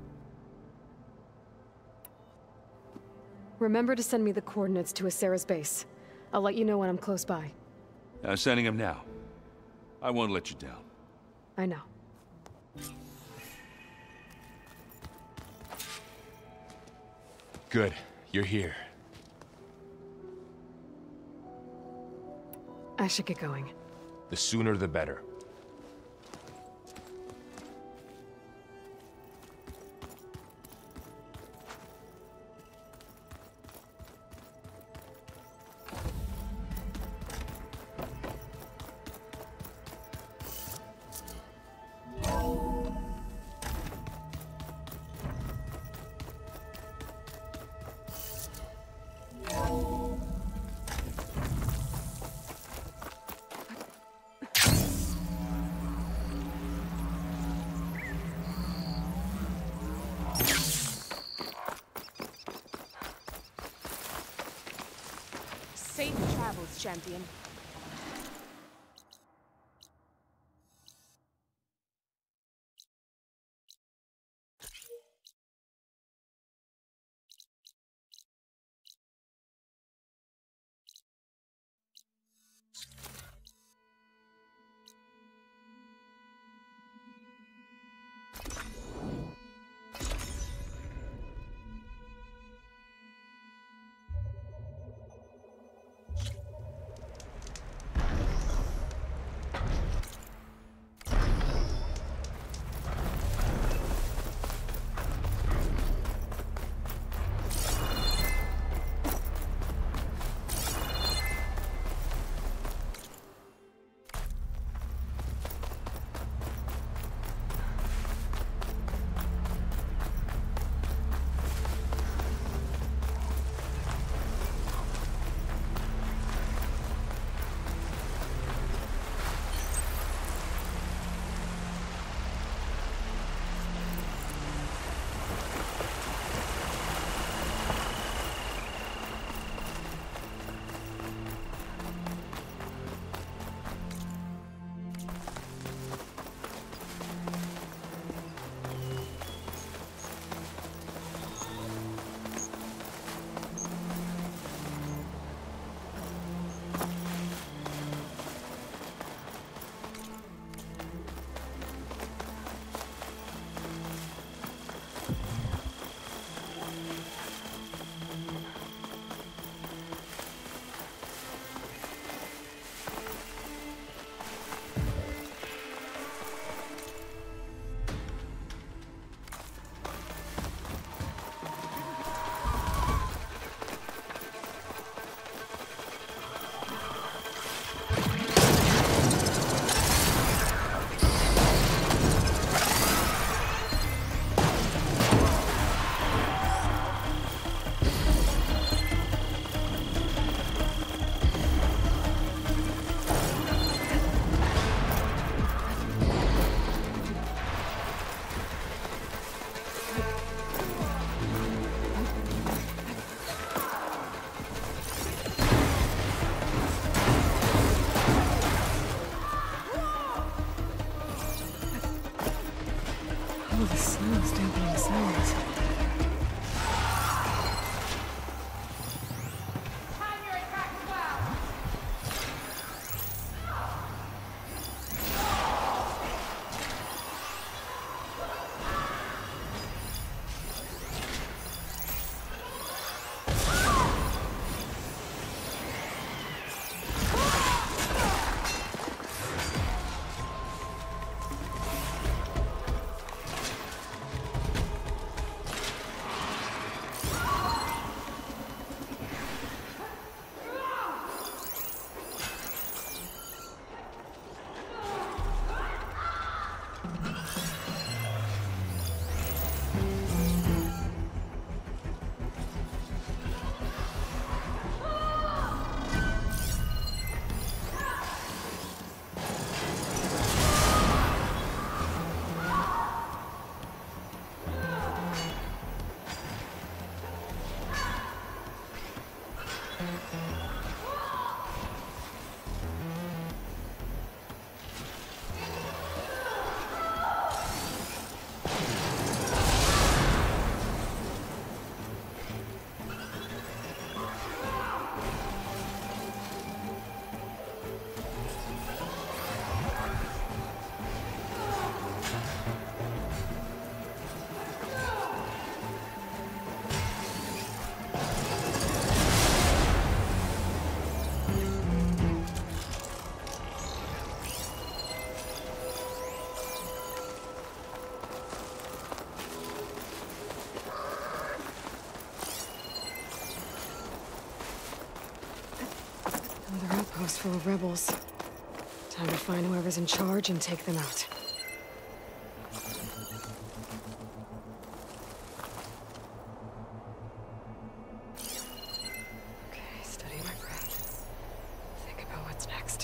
Remember to send me the coordinates to Asera's base. I'll let you know when I'm close by. I'm sending him now. I won't let you down. I know. Good. You're here. I should get going. The sooner the better. travels, champion. Oh, the sounds, dampening sounds. Another outpost full of rebels. Time to find whoever's in charge and take them out. Okay, steady my breath. Think about what's next.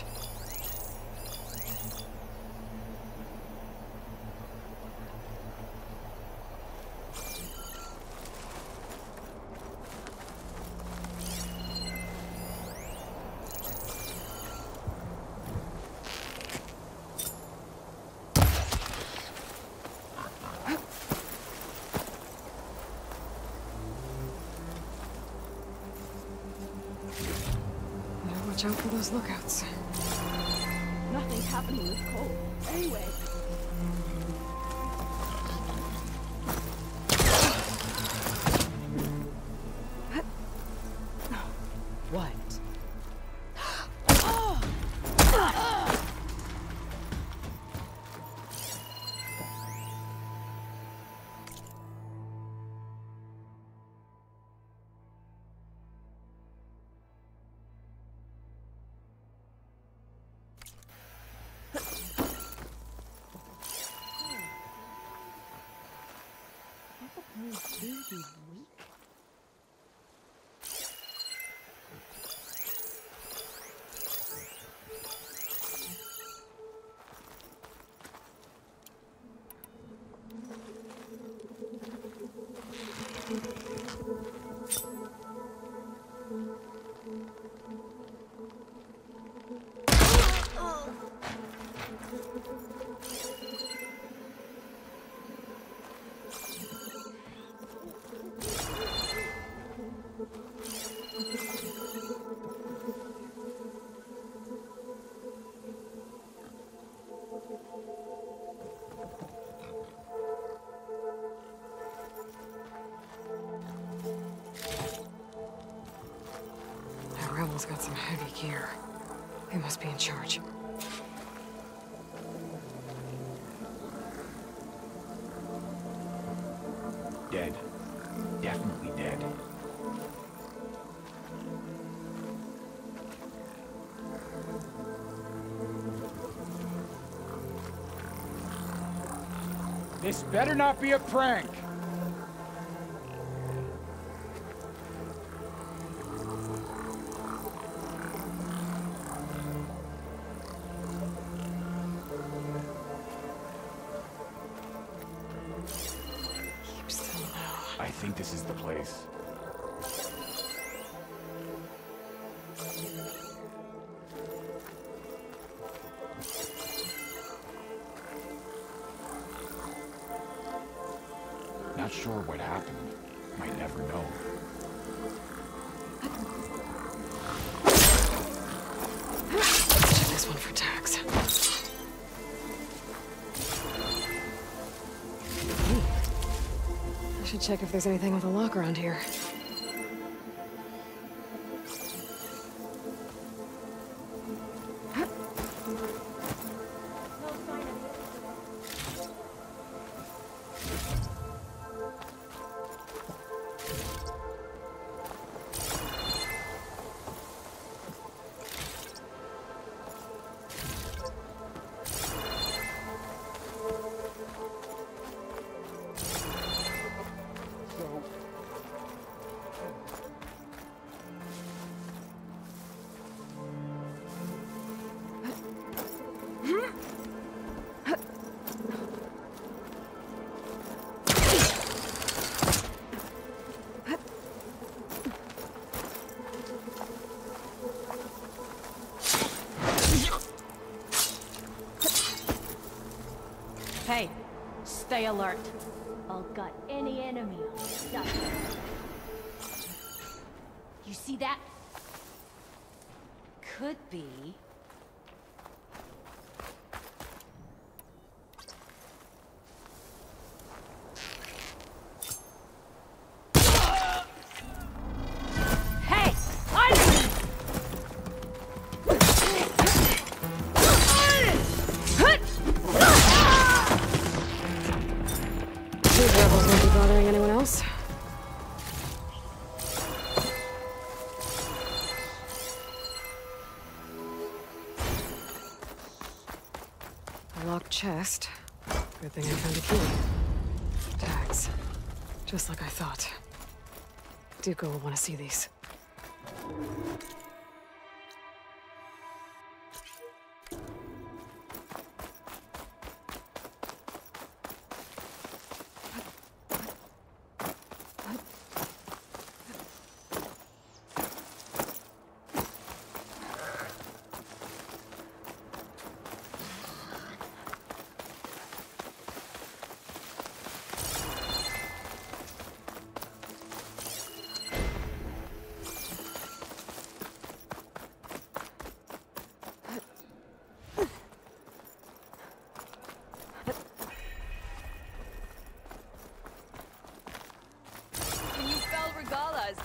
Watch out for those lookouts. Nothing's happening with Cole. Anyway. What? That rebel's got some heavy gear. They must be in charge. Dead. Definitely dead. This better not be a prank. Keep still now. I think this is the place. Not sure what happened. Might never know. Check this one for tags. I should check if there's anything with a lock around here. Hey, stay alert. I'll gut any enemy on sight. You see that? Could be... Hey! These rebels won't be bothering anyone else. A locked chest. Good thing I found a key. Tags. Just like I thought. Dooku will want to see these. regalas.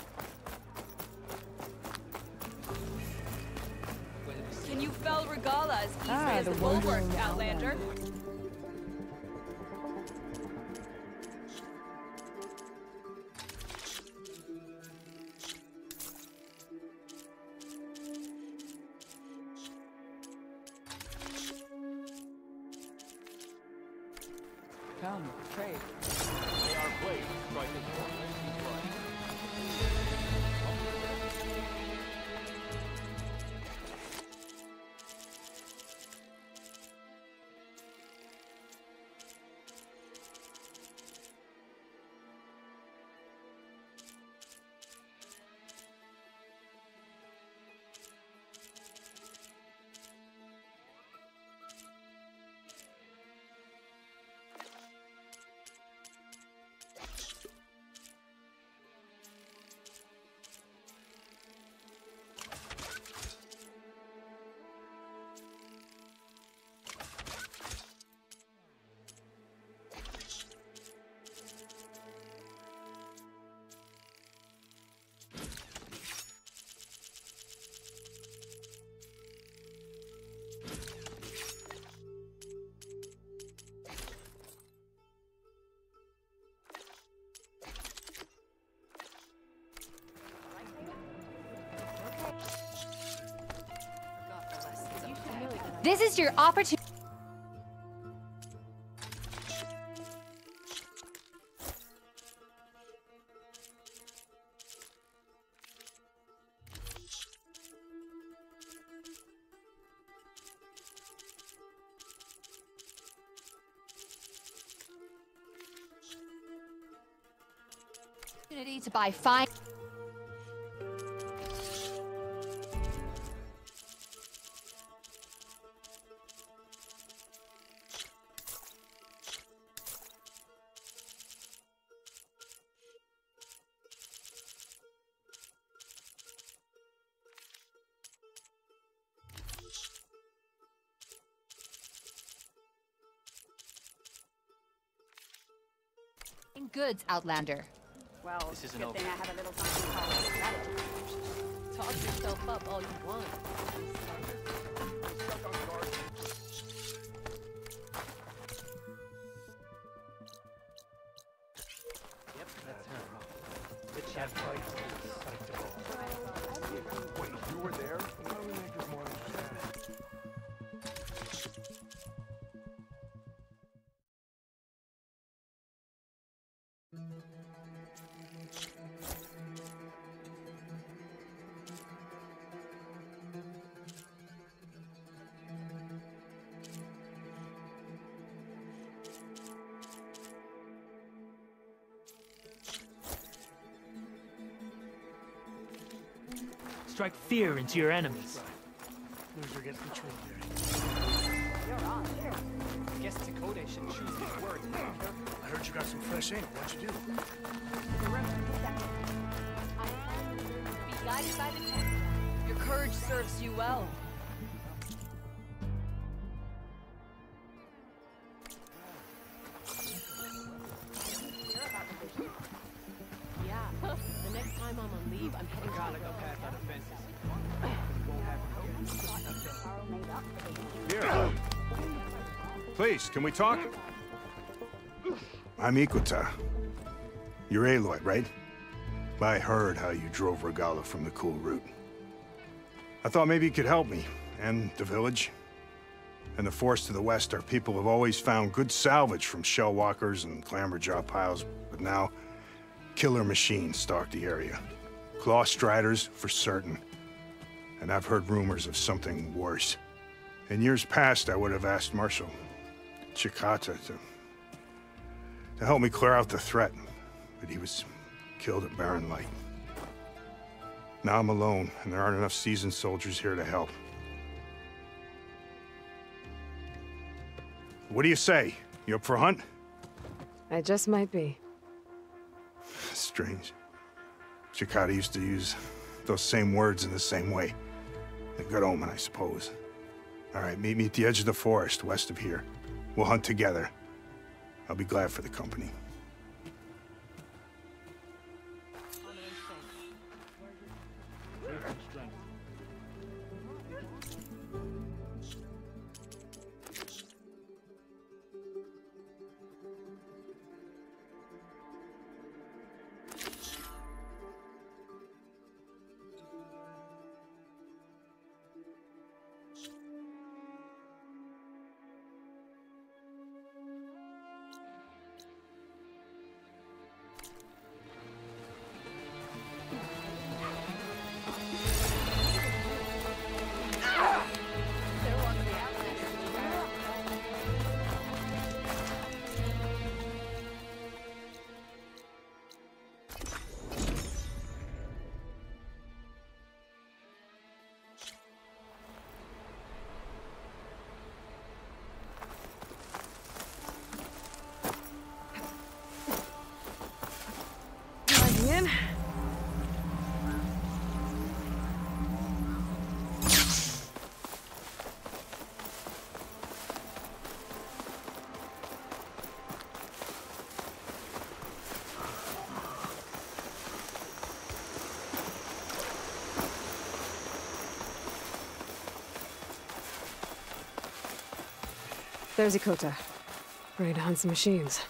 Can you fell regalas easy as the bulwark, Outlander? Come, trade. They are blades, striking for plenty blood. This is your opportunity. To buy fine. Goods, Outlander. Well, this isn't good thing I have a little something called strategy. Talk yourself up all you want. Yep, that's her. The chef fight is respectable. Wait, you were there? No, we make this more interesting. Strike fear into your enemies. Loser gets betrayed. You're on here. Guess Dakota should choose his words. I heard you got some fresh ink. What'd you do? Be guided by the text. Your courage serves you well. Yeah, the next time I'm on leave, I'm heading Gotta go past other fences. Won't happen again. Here. Please, can we talk? I'm Ikuta. You're Aloy, right? I heard how you drove Regala from the cool route. I thought maybe you could help me, and the village. And the forest to the west, our people have always found good salvage from shell walkers and clamberjaw piles, but now, killer machines stalk the area. Claw striders, for certain. And I've heard rumors of something worse. In years past, I would have asked Marshal Chikata to help me clear out the threat, but he was killed at Barren Light. Now I'm alone, and there aren't enough seasoned soldiers here to help. What do you say? You up for a hunt? I just might be. Strange. Chikata used to use those same words in the same way. A good omen, I suppose. All right, meet me at the edge of the forest, west of here. We'll hunt together. I'll be glad for the company. in. There's Ikota. Ready to hunt some machines.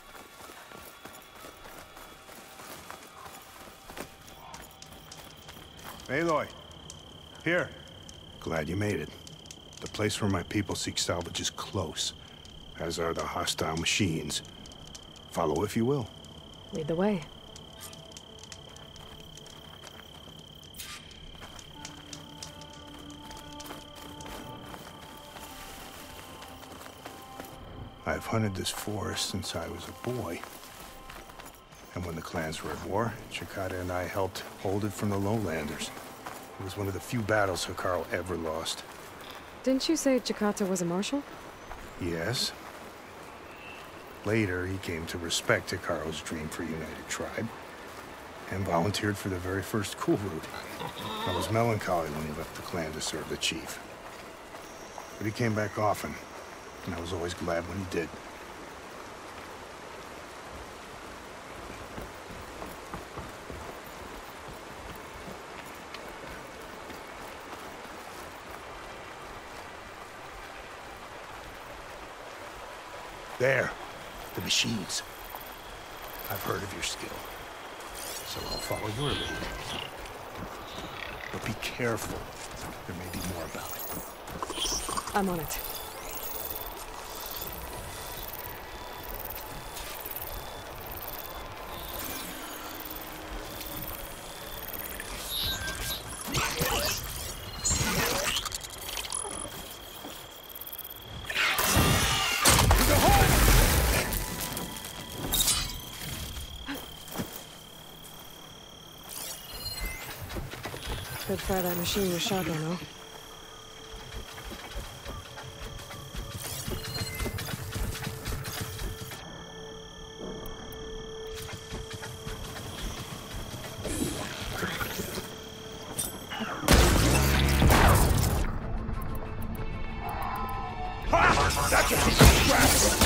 Aloy, here. Glad you made it. The place where my people seek salvage is close, as are the hostile machines. Follow if you will. Lead the way. I've hunted this forest since I was a boy. And when the clans were at war, Chikata and I helped hold it from the lowlanders. It was one of the few battles Hikaru ever lost. Didn't you say Chikata was a marshal? Yes. Later, he came to respect Hikaru's dream for a united tribe, and volunteered for the very first cool route. I was melancholy when he left the clan to serve the chief. But he came back often, and I was always glad when he did. There, the machines. I've heard of your skill, so I'll follow your lead. But be careful. There may be more about it. I'm on it. Could fire that machine with shotgun, huh? That's a piece of crap!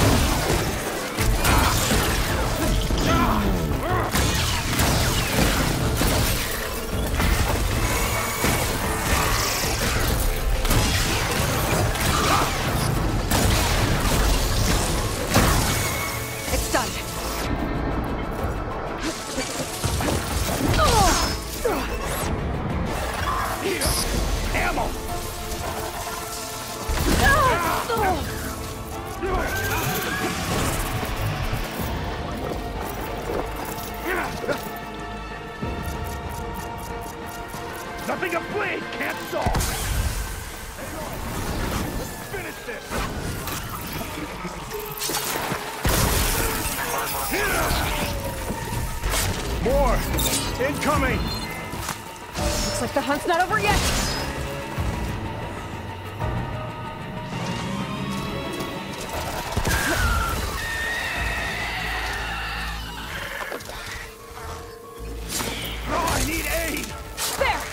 Nothing a blade can't solve! Let's finish this! More! Incoming! Looks like the hunt's not over yet! I need aid! There!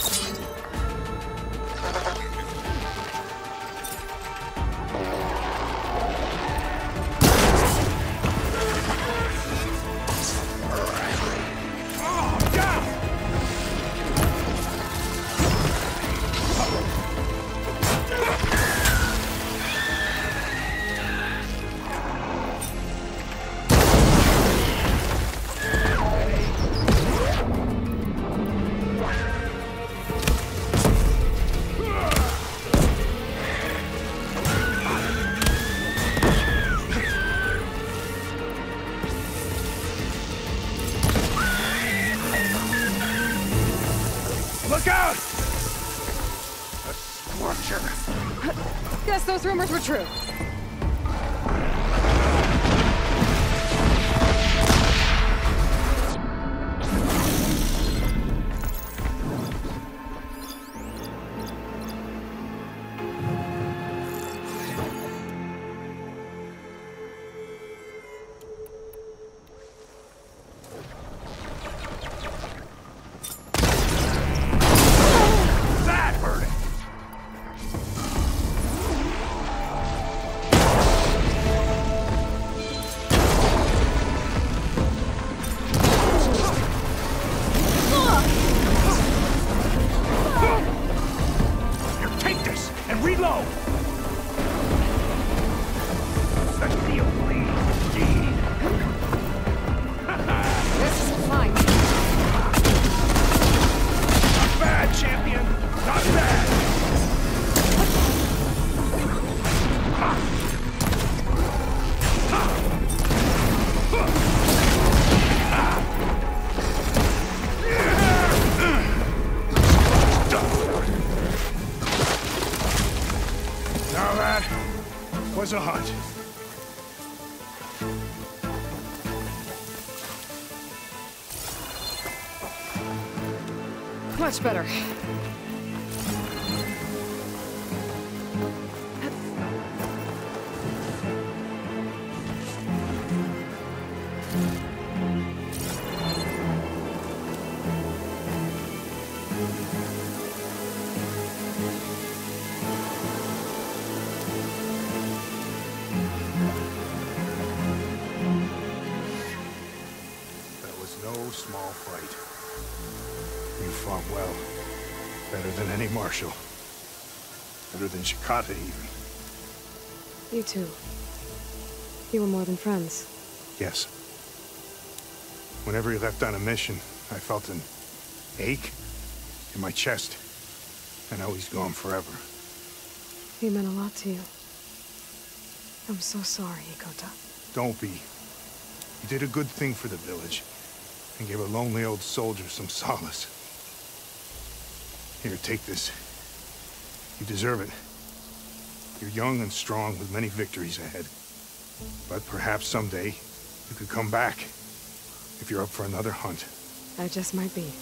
Look out! A scorcher! Guess those rumors were true. Much better. That was no small fight. You fought well. Better than any marshal. Better than Shikata, even. You too. You were more than friends. Yes. Whenever he left on a mission, I felt an ache in my chest. And now he's gone forever. He meant a lot to you. I'm so sorry, Ikota. Don't be. You did a good thing for the village, and gave a lonely old soldier some solace. Here, take this. You deserve it. You're young and strong with many victories ahead. But perhaps someday, you could come back. If you're up for another hunt. I just might be.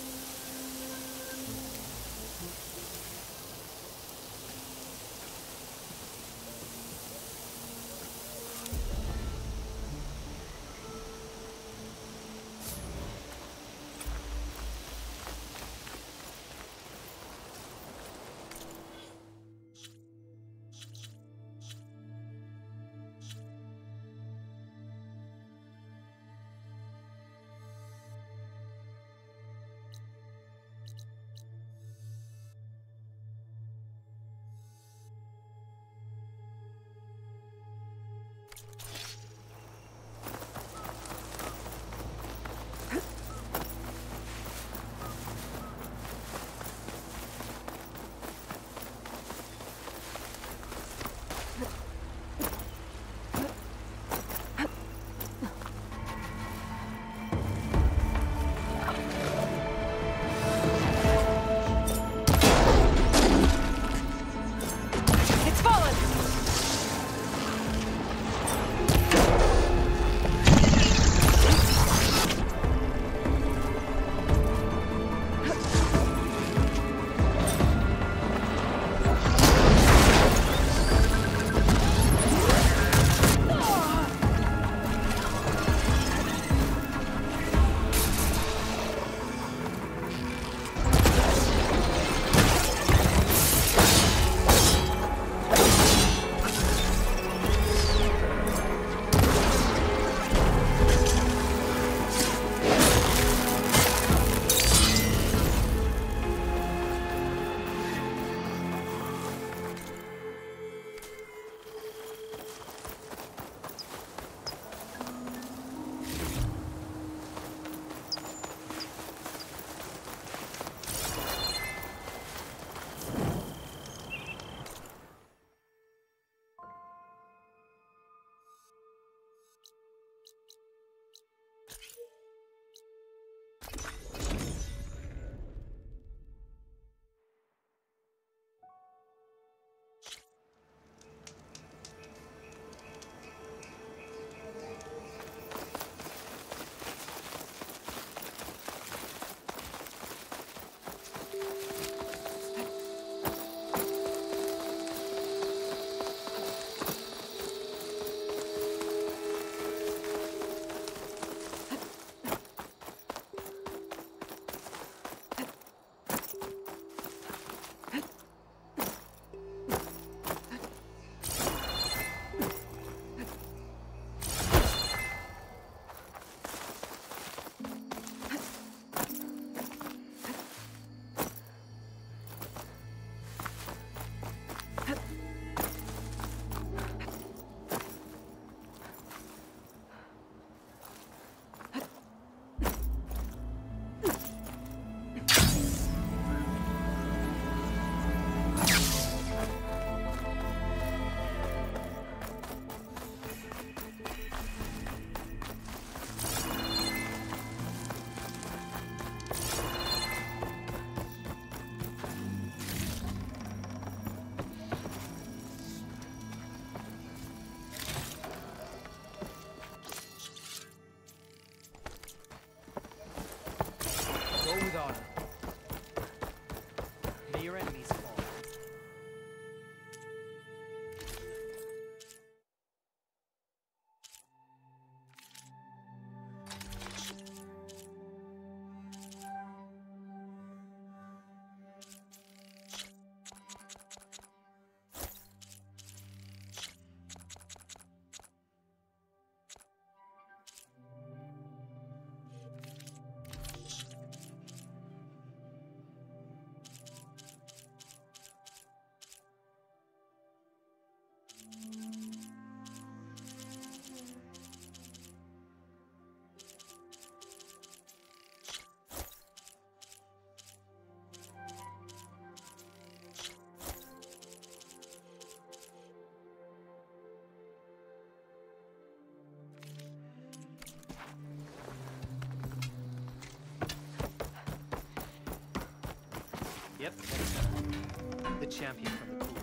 Yep, the champion from the pool.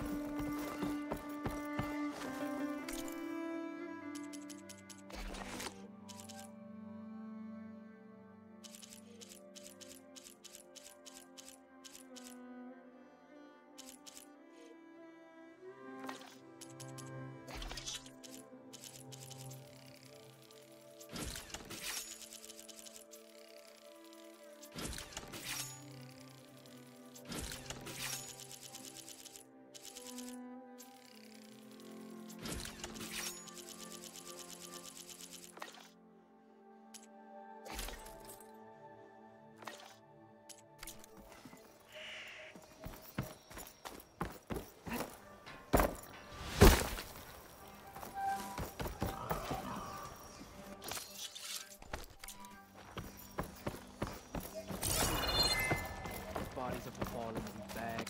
Bodies of the fallen in the bag.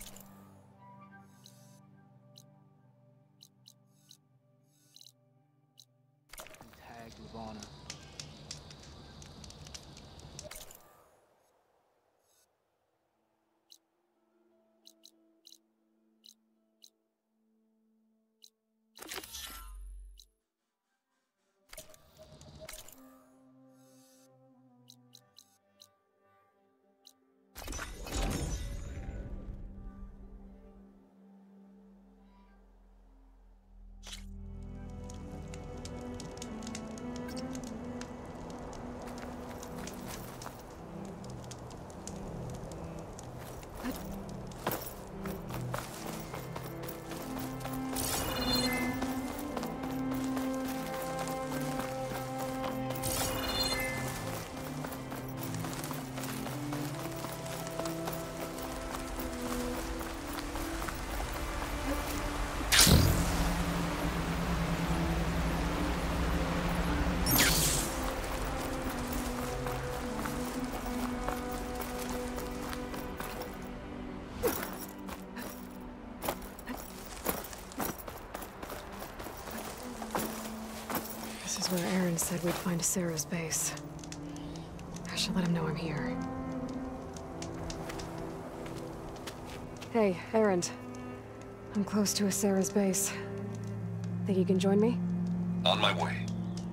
And tagged with honor. This is where Aaron said we'd find Sarah's base. I should let him know I'm here. Hey, Aaron. I'm close to Sarah's base. Think you can join me? On my way.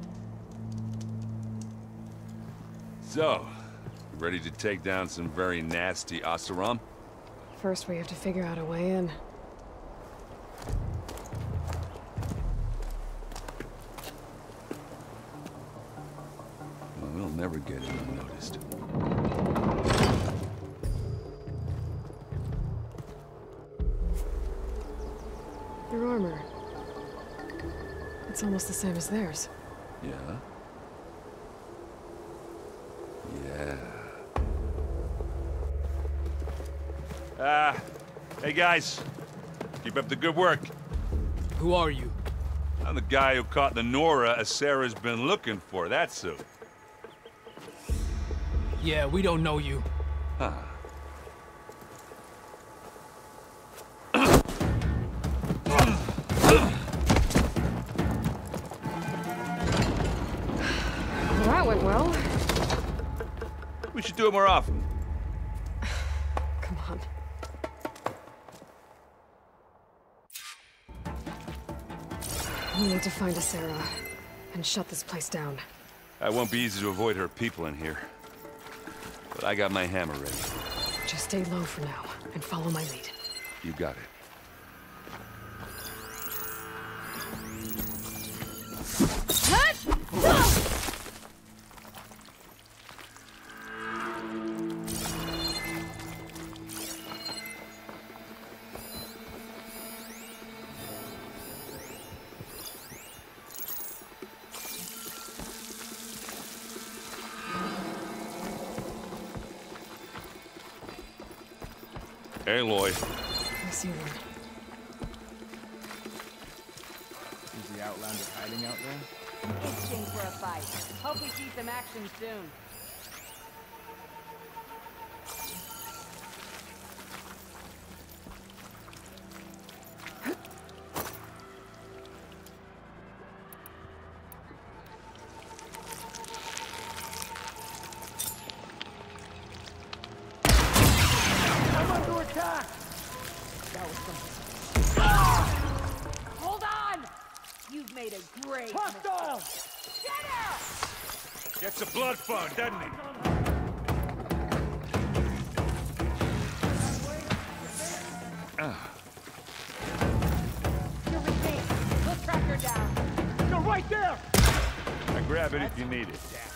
So, ready to take down some very nasty Oseram? First, we have to figure out a way in. Well, we'll never get it unnoticed. Your armor. It's almost the same as theirs. Yeah? Yeah. Hey guys. Keep up the good work. Who are you? I'm the guy who caught the Nora Sarah's been looking for, that's who. Yeah, we don't know you. Huh. That went well. We should do it more often. Come on. We need to find a Sarah and shut this place down. It won't be easy to avoid her people in here. But I got my hammer ready. Just stay low for now and follow my lead. You got it. Hey, Lloyd. I see one. Is the Outlander hiding out there? Itching for a fight. Hope we see some action soon. I'm under attack! That was some... Hold on! You've made a great... Hostile! Get out! Gets a blood fund, doesn't he? You're with me. We'll track her down. You're right there! I grab it if you need it.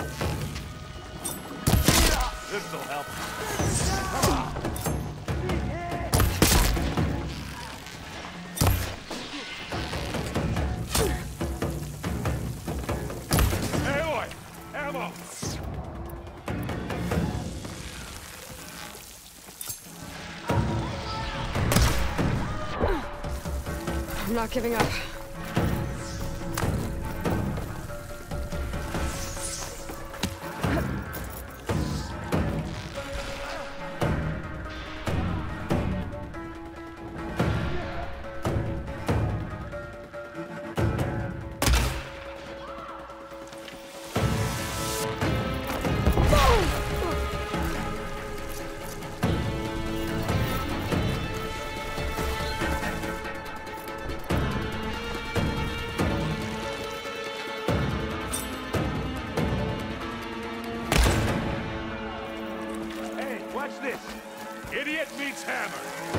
This'll help. Hey, boy! Ammo! I'm not giving up. Watch this. Idiot meets hammer.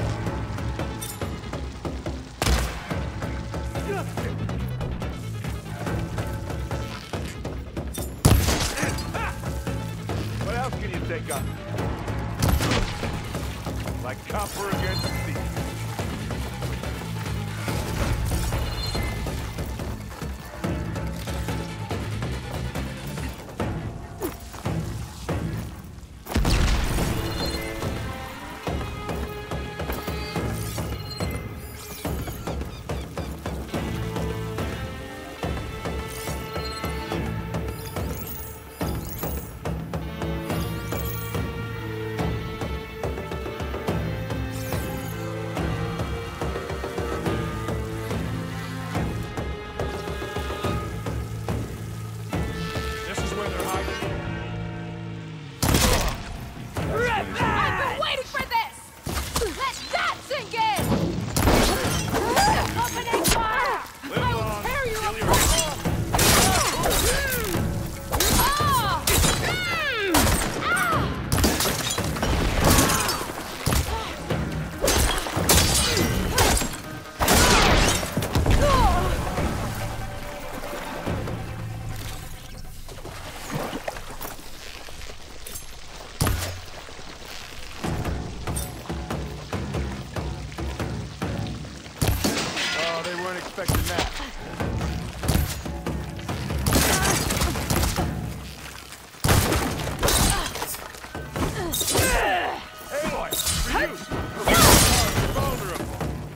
What else can you take up? Like copper against steel. Expecting that. Hey, boy, for you. You're vulnerable.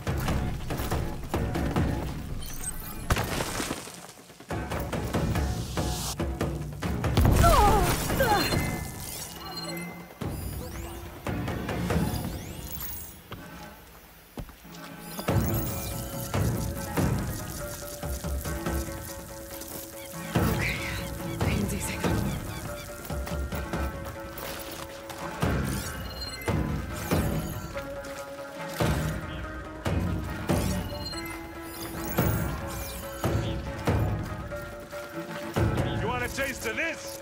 Taste of this!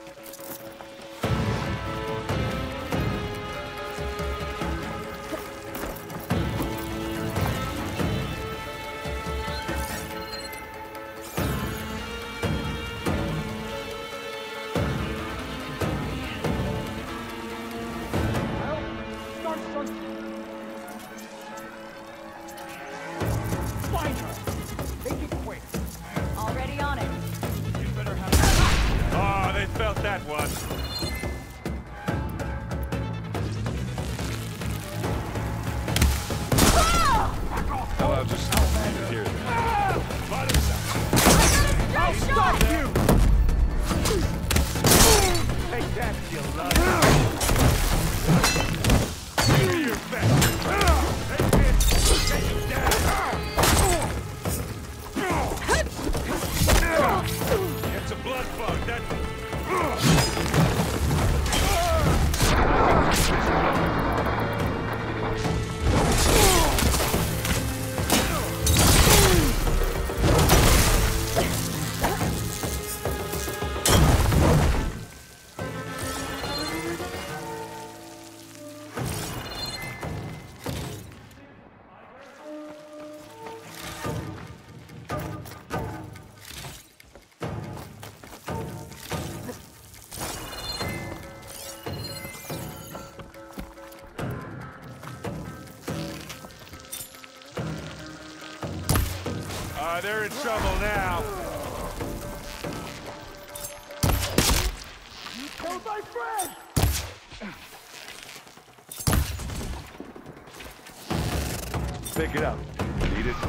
Find her! Make it quick! Already on it. You better have... Oh, they felt that one. How about just here then? Bottom side. I'll stop you! Take that, you love. Give me your best. Take this. Take it down. It's a blood bug, that's... They're in trouble now. You killed my friend! Pick it up. Need it?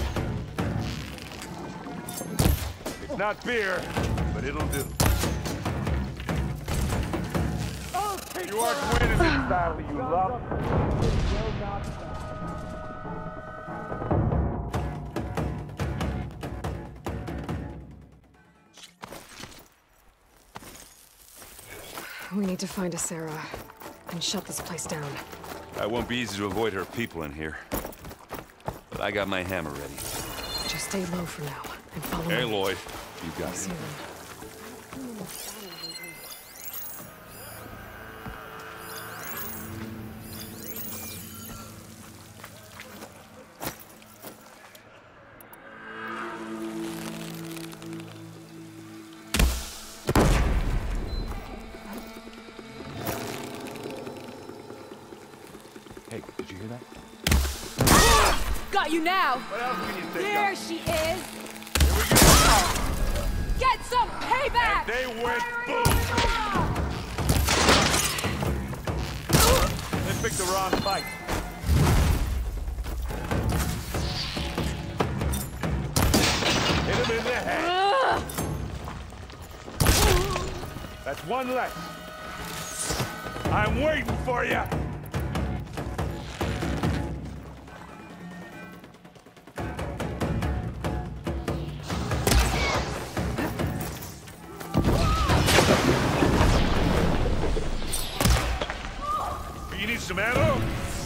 It's not beer, but it'll do. You aren't winning this battle, you love. We need to find a Sarah and shut this place down. It won't be easy to avoid her people in here. But I got my hammer ready. Just stay low for now and follow me. Hey, Lloyd. You got it. Hey, did you hear that? Got you now! What else can you think There of? she is! Here we go! Get some payback! And they went boom! They picked the wrong fight. Hit him in the head. That's one less. I'm waiting for you. You need some ammo?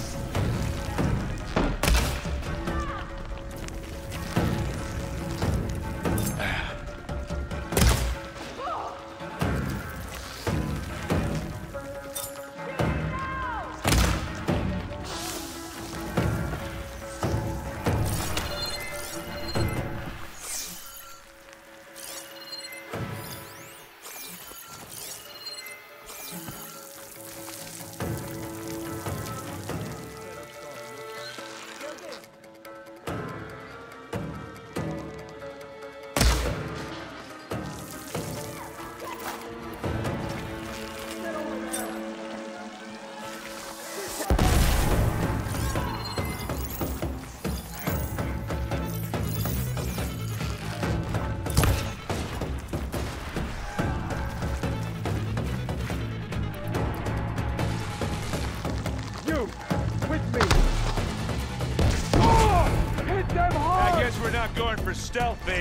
Going for stealthy.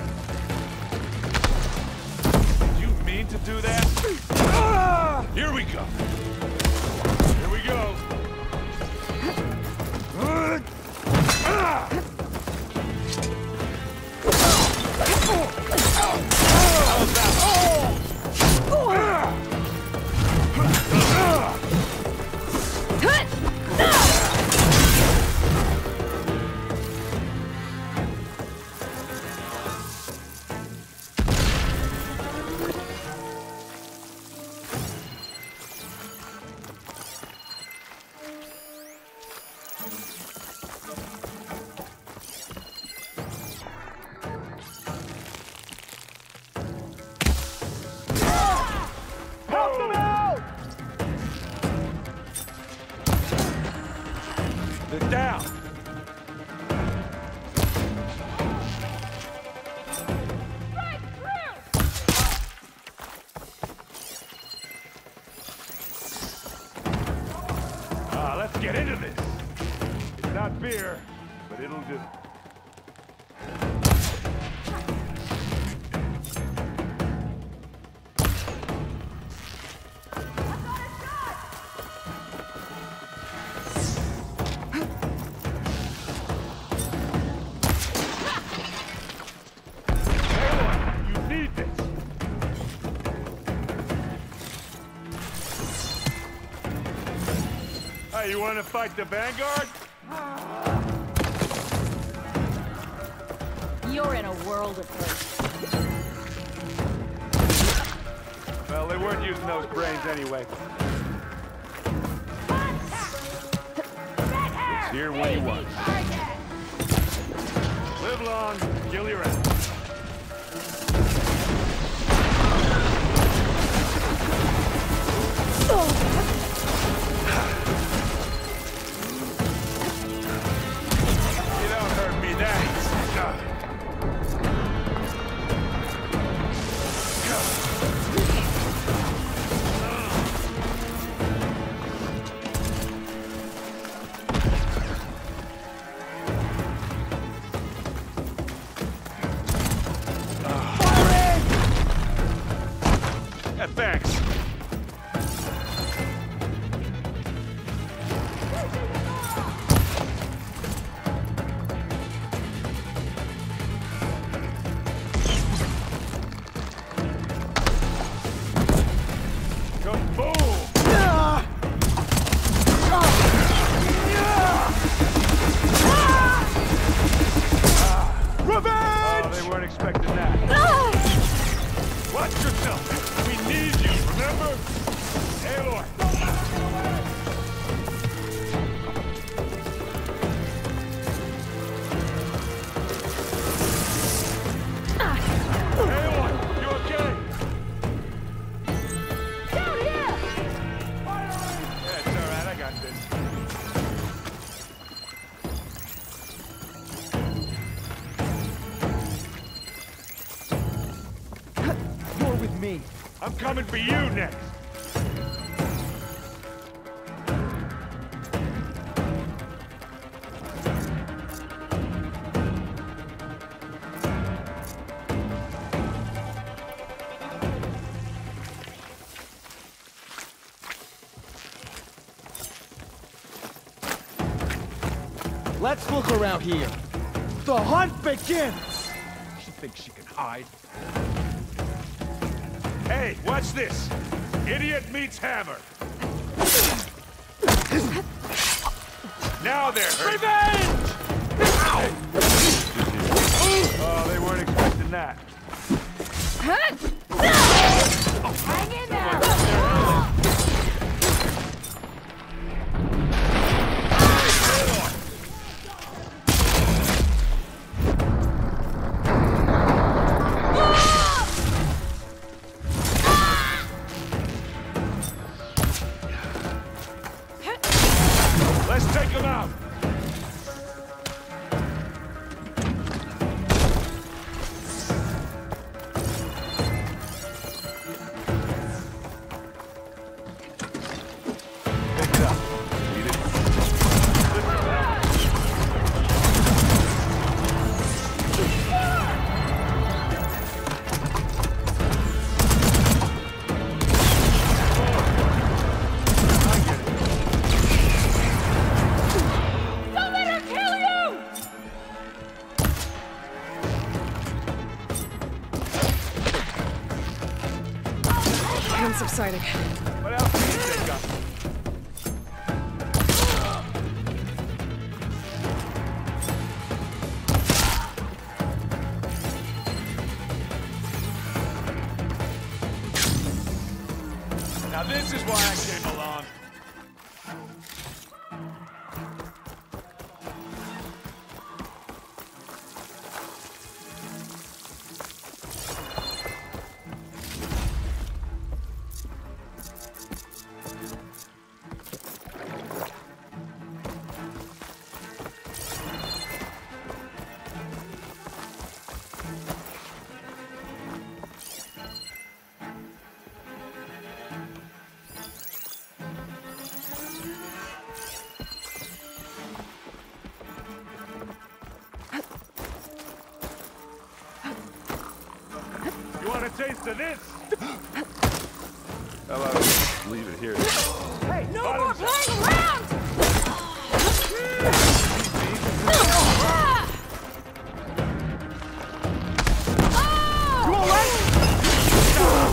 Did you mean to do that? Here we go. Here we go. How's that? They're down. Let's get into this. It's not beer, but it'll do. You want to fight the Vanguard? You're in a world of hurt. Well, they weren't using those brains anyway. It's here when you want. Live long, kill your ass. You don't hurt me that easy. Yeah, thanks. Revenge! Oh, they weren't expecting that. Watch yourself. We need you, remember? Aloy. Aloy, you okay? Down here! Yeah, it's all right. I got this. You're with me. I'm coming for you next. Let's look around here. The hunt begins! She thinks she can hide. Hey, watch this. Idiot meets hammer. Now they're hurt. Revenge! Oh, they weren't expecting that. Hang in there! Let's take them out. Pick it up. Eat it. Lift it up. Don't let her kill you! I'm subsiding. What else do you think of? Now this is why I came along. You want a taste of this? How about I leave it here? Hey, no more playing around! You alright?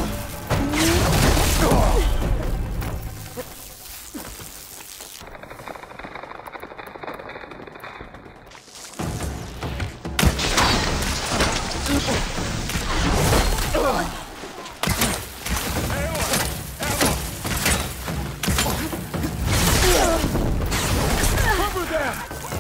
Cover them!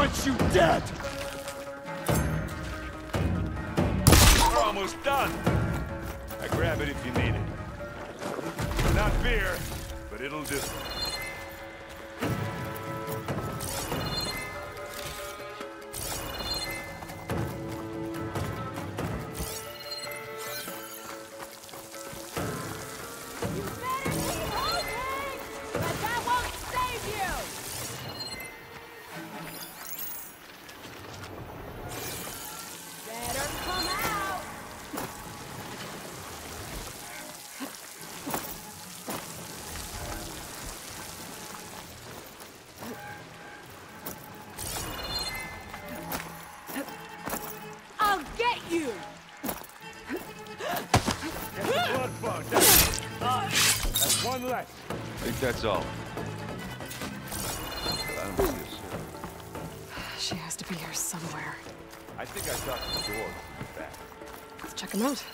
want you dead! We're almost done. I grab it if you need it. Not beer, but it'll do. That's one less. I think that's all. I don't see a Sarah. She has to be here somewhere. I think I got the door to the back. Let's check him out.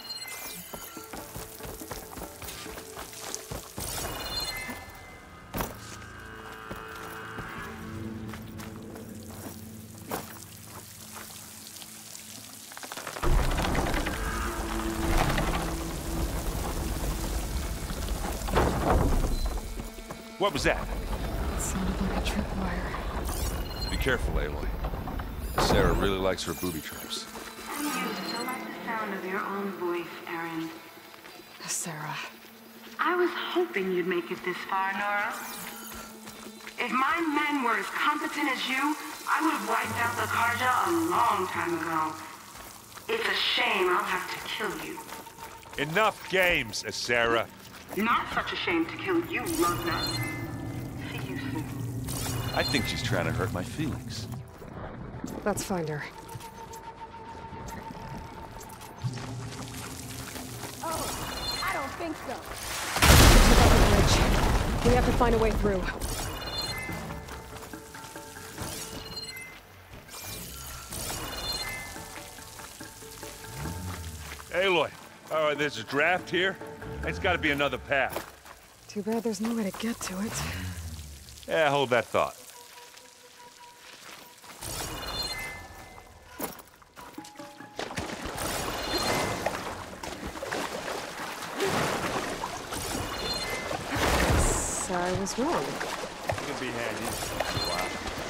What was that? It sounded like a tripwire. Be careful, Aloy. Sarah really likes her booby traps. And you still like the sound of your own voice, Erin. Sarah. I was hoping you'd make it this far, Nora. If my men were as competent as you, I would have wiped out the Karja a long time ago. It's a shame I'll have to kill you. Enough games, Sarah. Not such a shame to kill you, Lognut. See you soon. I think she's trying to hurt my feelings. Let's find her. Oh, I don't think so. Check out the bridge. We have to find a way through. Aloy, there's a draft here. It's got to be another path. Too bad there's no way to get to it. Yeah, hold that thought. So I was wrong. It can be handy once in a while.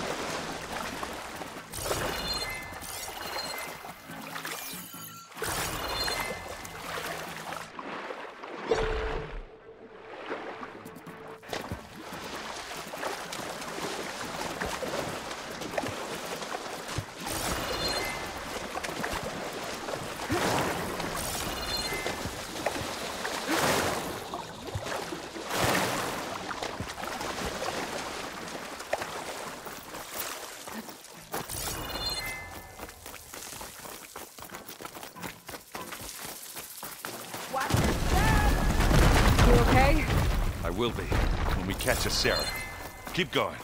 You okay? I will be, when we catch a Sarah. Keep going.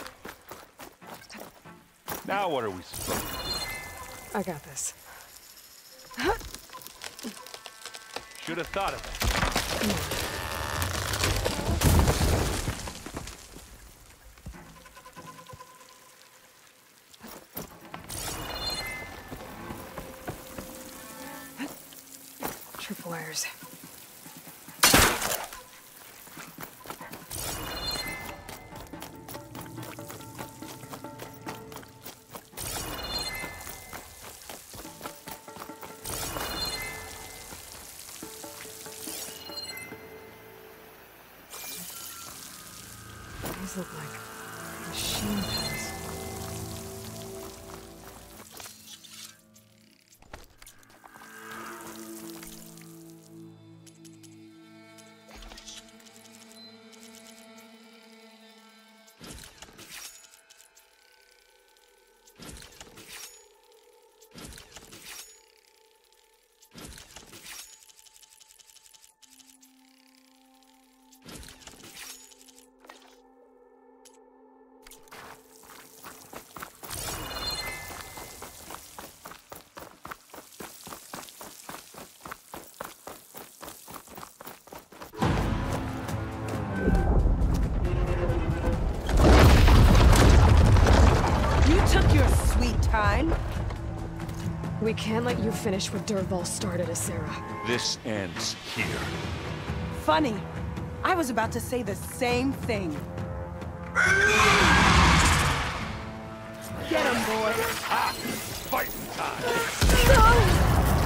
Now what are we supposed to do? I got this. Should have thought of it. Tripwires. These look like machine guns. We can't let you finish what Dervahl started, Asera. This ends here. Funny. I was about to say the same thing. Get him, boy. Ah! Fighting time! No!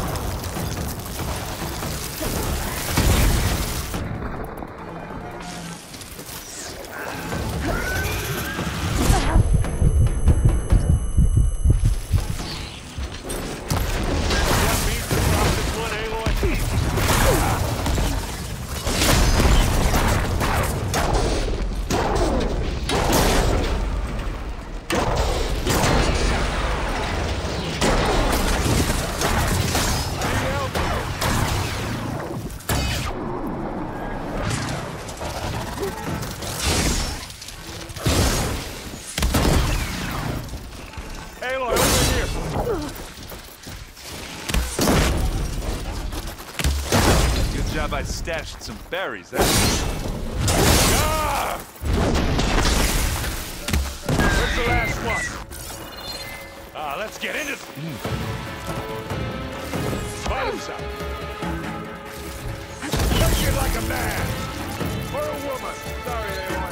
I stashed some berries. Ah! Where's the last one? Let's get into this. Fight himself. Take it like a man. Or a woman. Sorry, Aloy.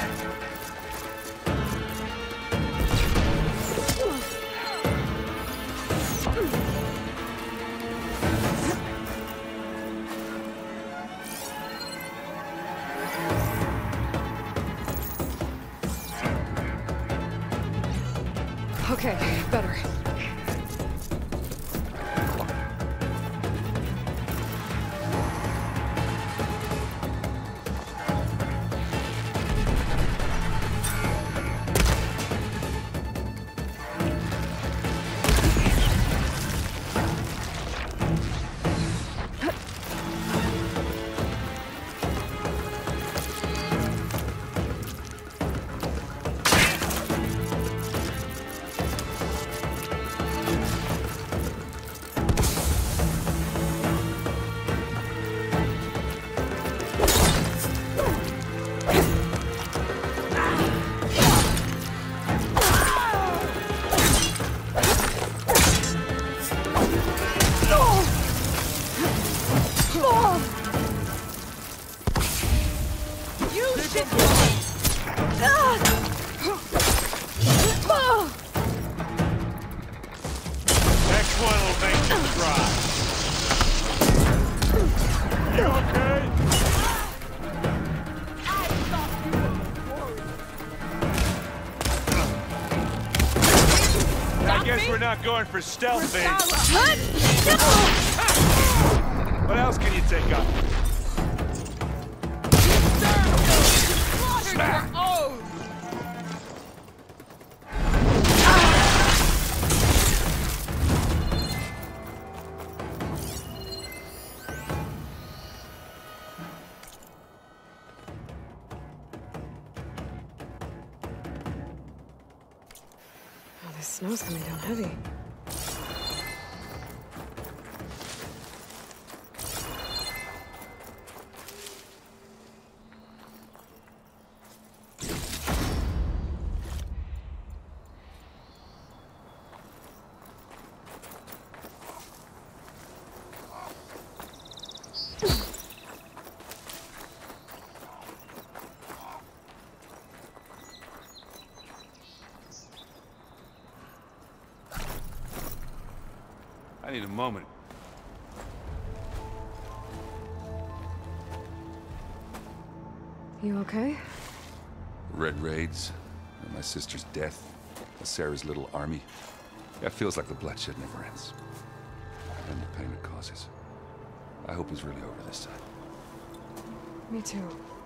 Okay, better. Not going for stealth, babe. What else can you take up? Smack! Oh, the snow's coming down heavy. I need a moment. You okay? Red raids, and my sister's death, Sarah's little army. Yeah, it feels like the bloodshed never ends. And the pain it causes. I hope it's really over this time. Me too.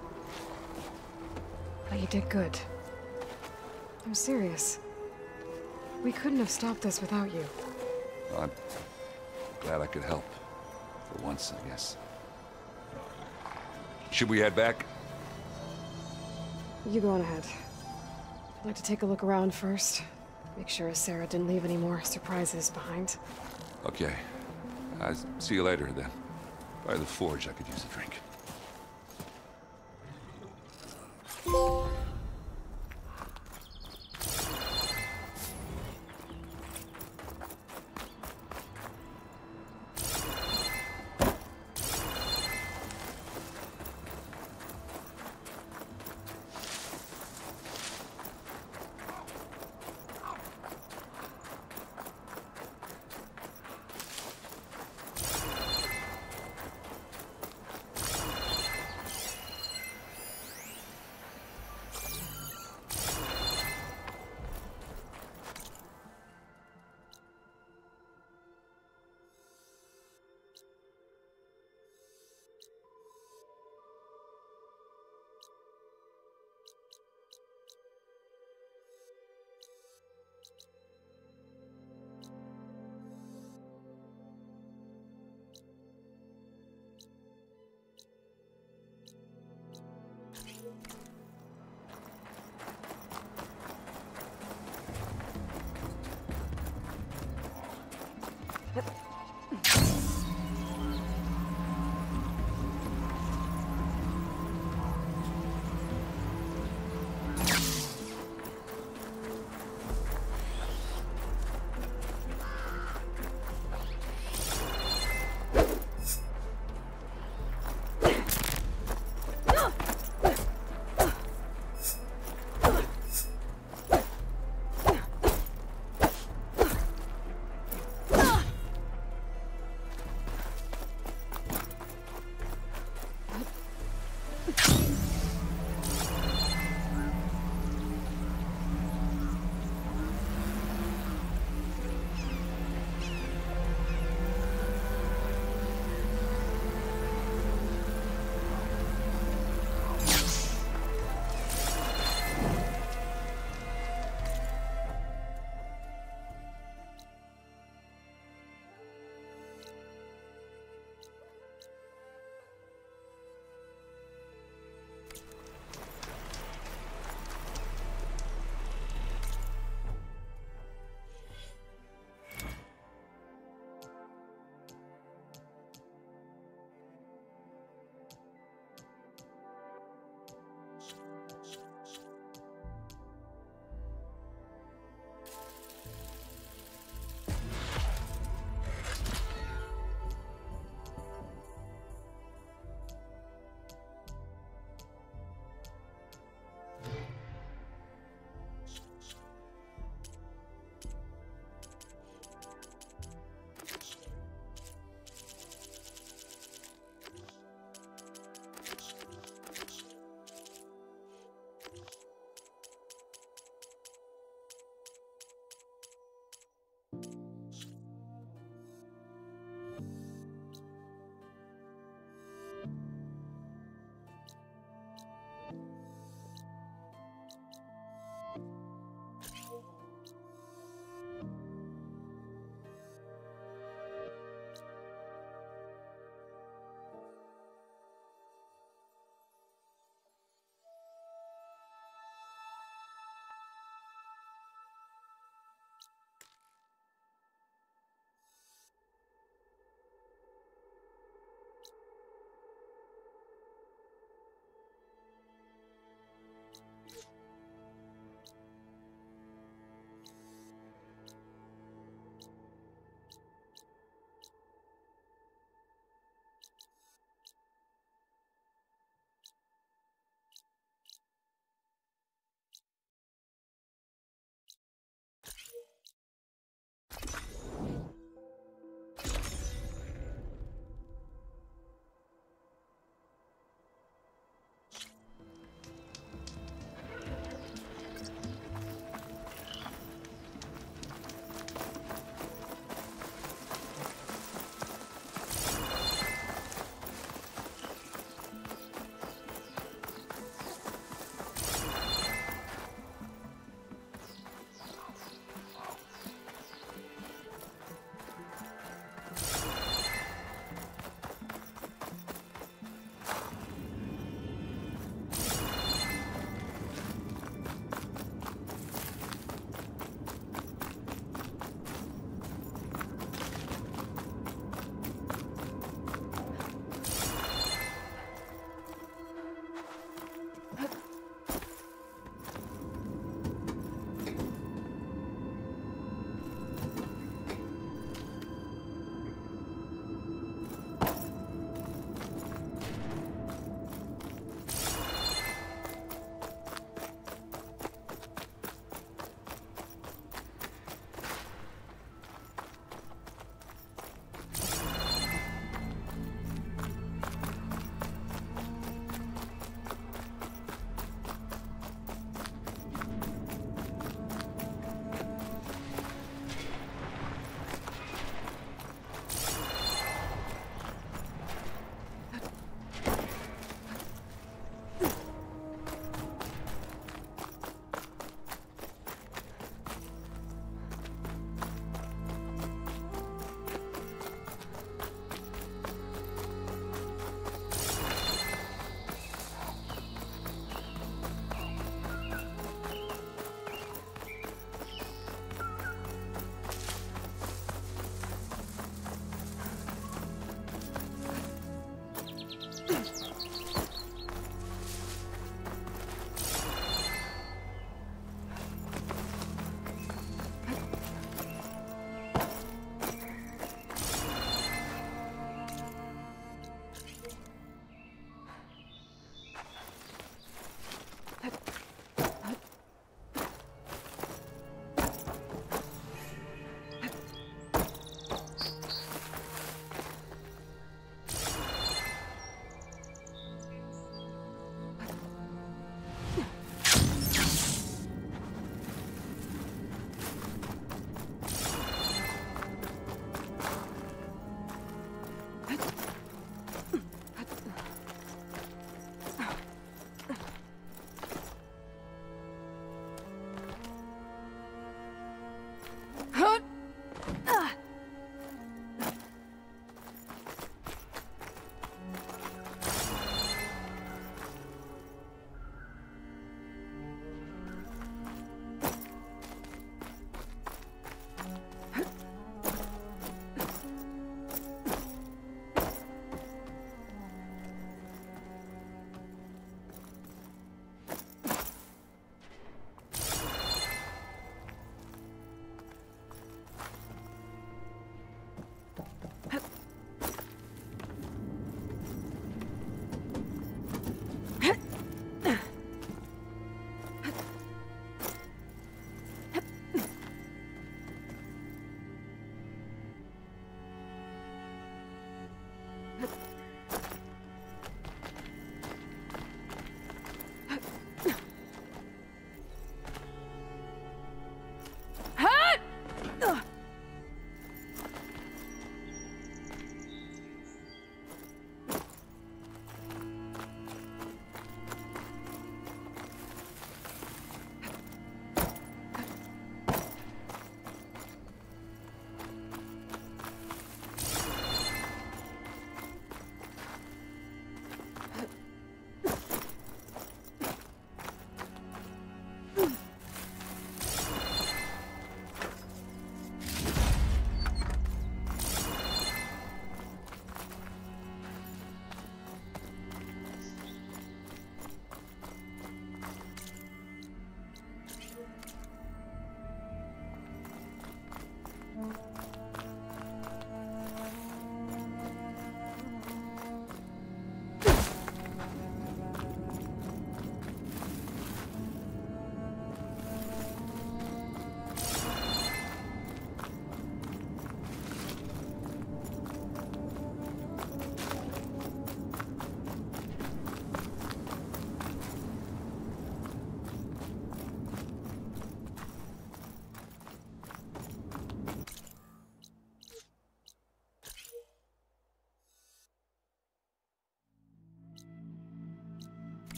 But you did good. I'm serious. We couldn't have stopped this without you. Well, I'm glad I could help. For once, I guess. Should we head back? You go on ahead. I'd like to take a look around first. Make sure Sarah didn't leave any more surprises behind. Okay. I'll see you later, then. By the forge, I could use a drink.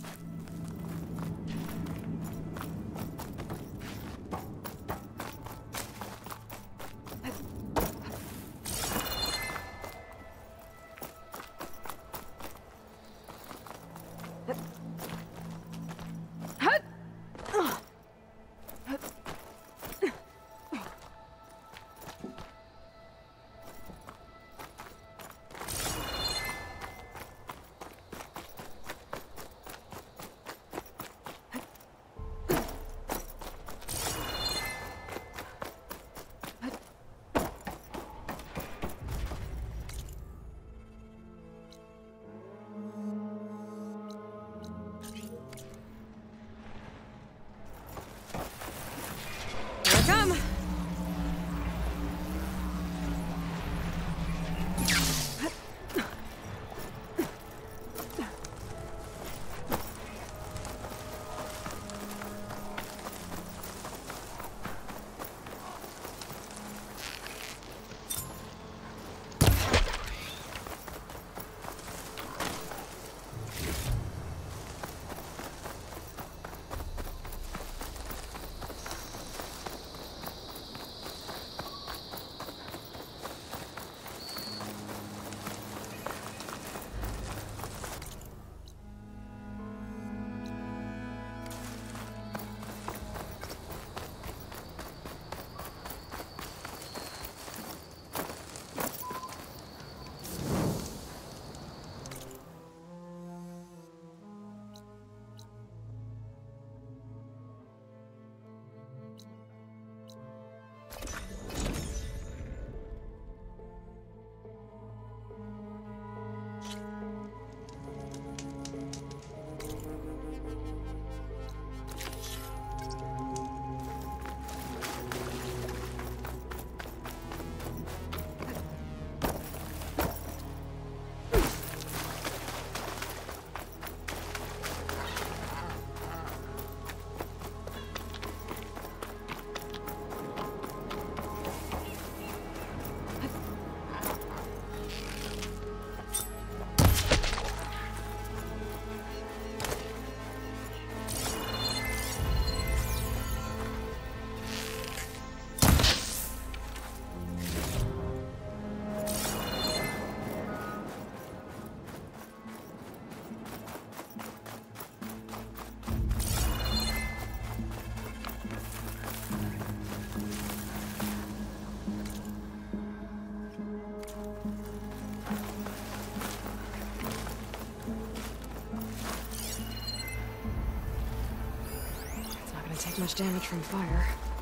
Take much damage from fire.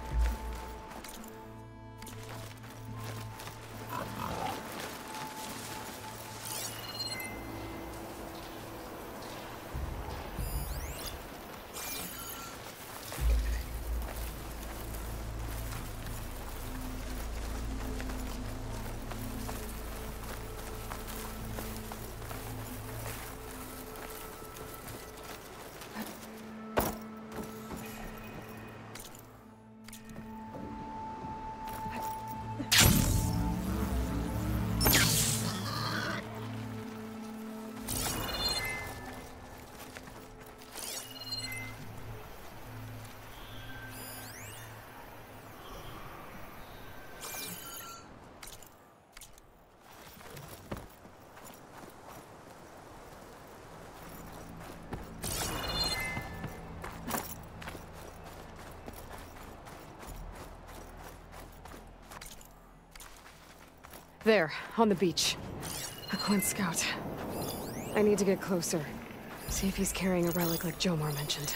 There, on the beach. A Quinn scout. I need to get closer. See if he's carrying a relic like Jomar mentioned.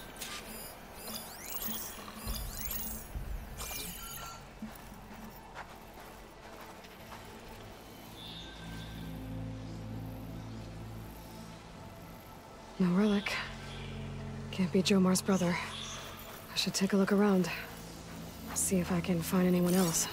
No relic. Can't be Jomar's brother. I should take a look around. See if I can find anyone else.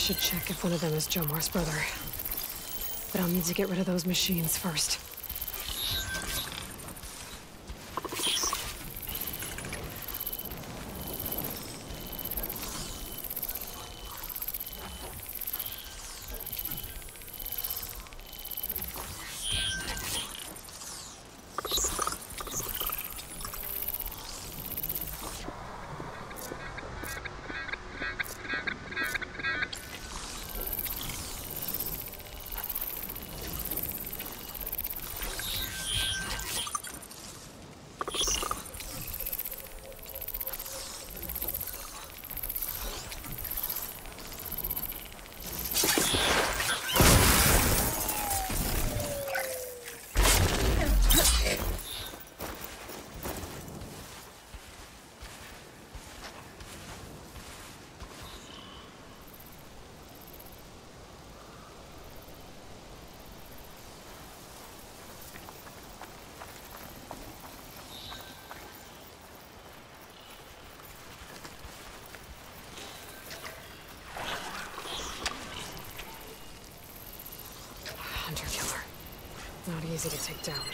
should check if one of them is Jomar's brother. But I'll need to get rid of those machines first. Hunter-killer. Not easy to take down.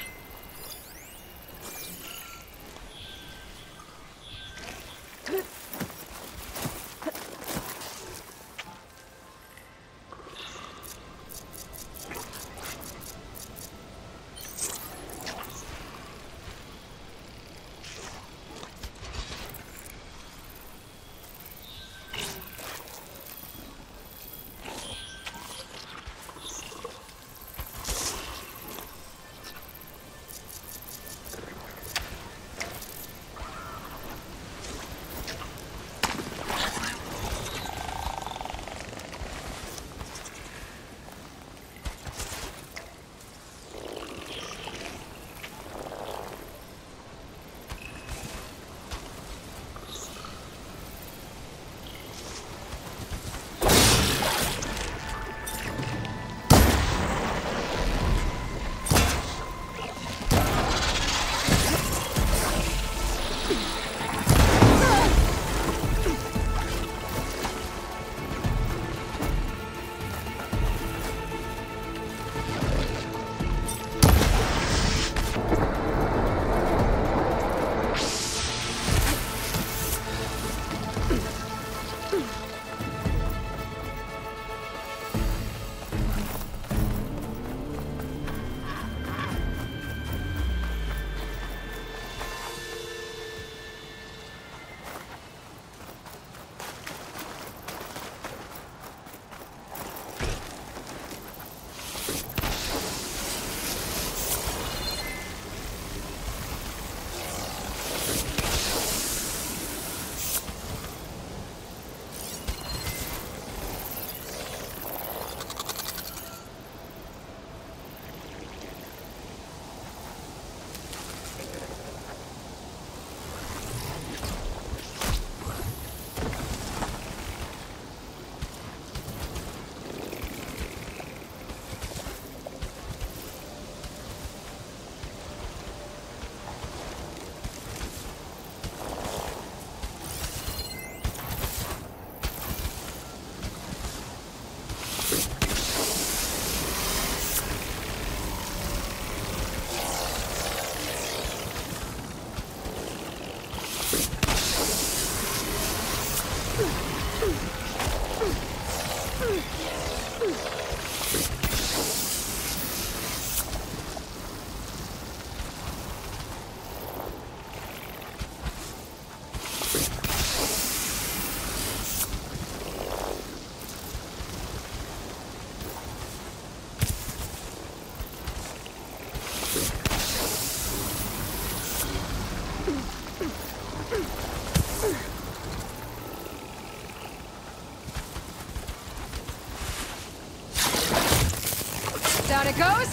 Down it goes!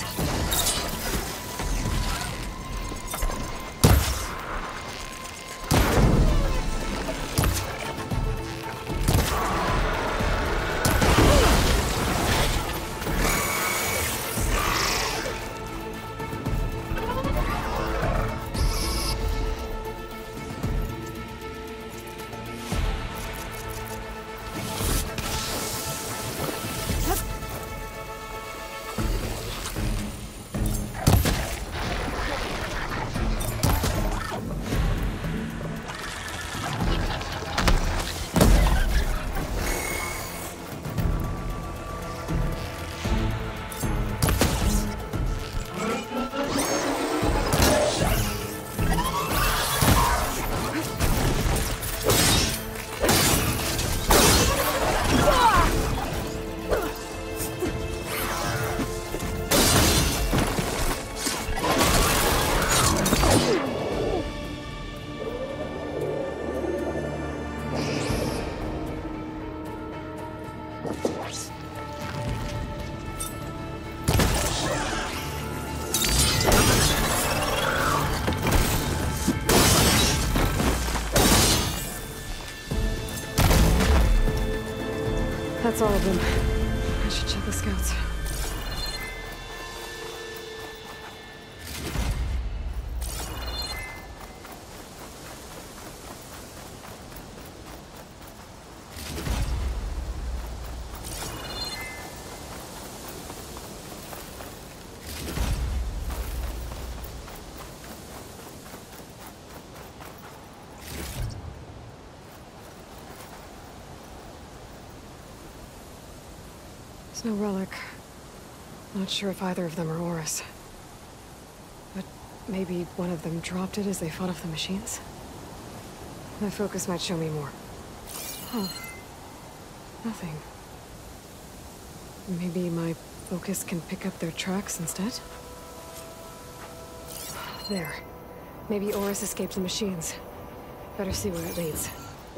That's all of them. I should check the scouts. There's no relic. Not sure if either of them are Oris. But maybe one of them dropped it as they fought off the machines? My focus might show me more. Huh. Nothing. Maybe my focus can pick up their tracks instead? There. Maybe Oris escaped the machines. Better see where it leads.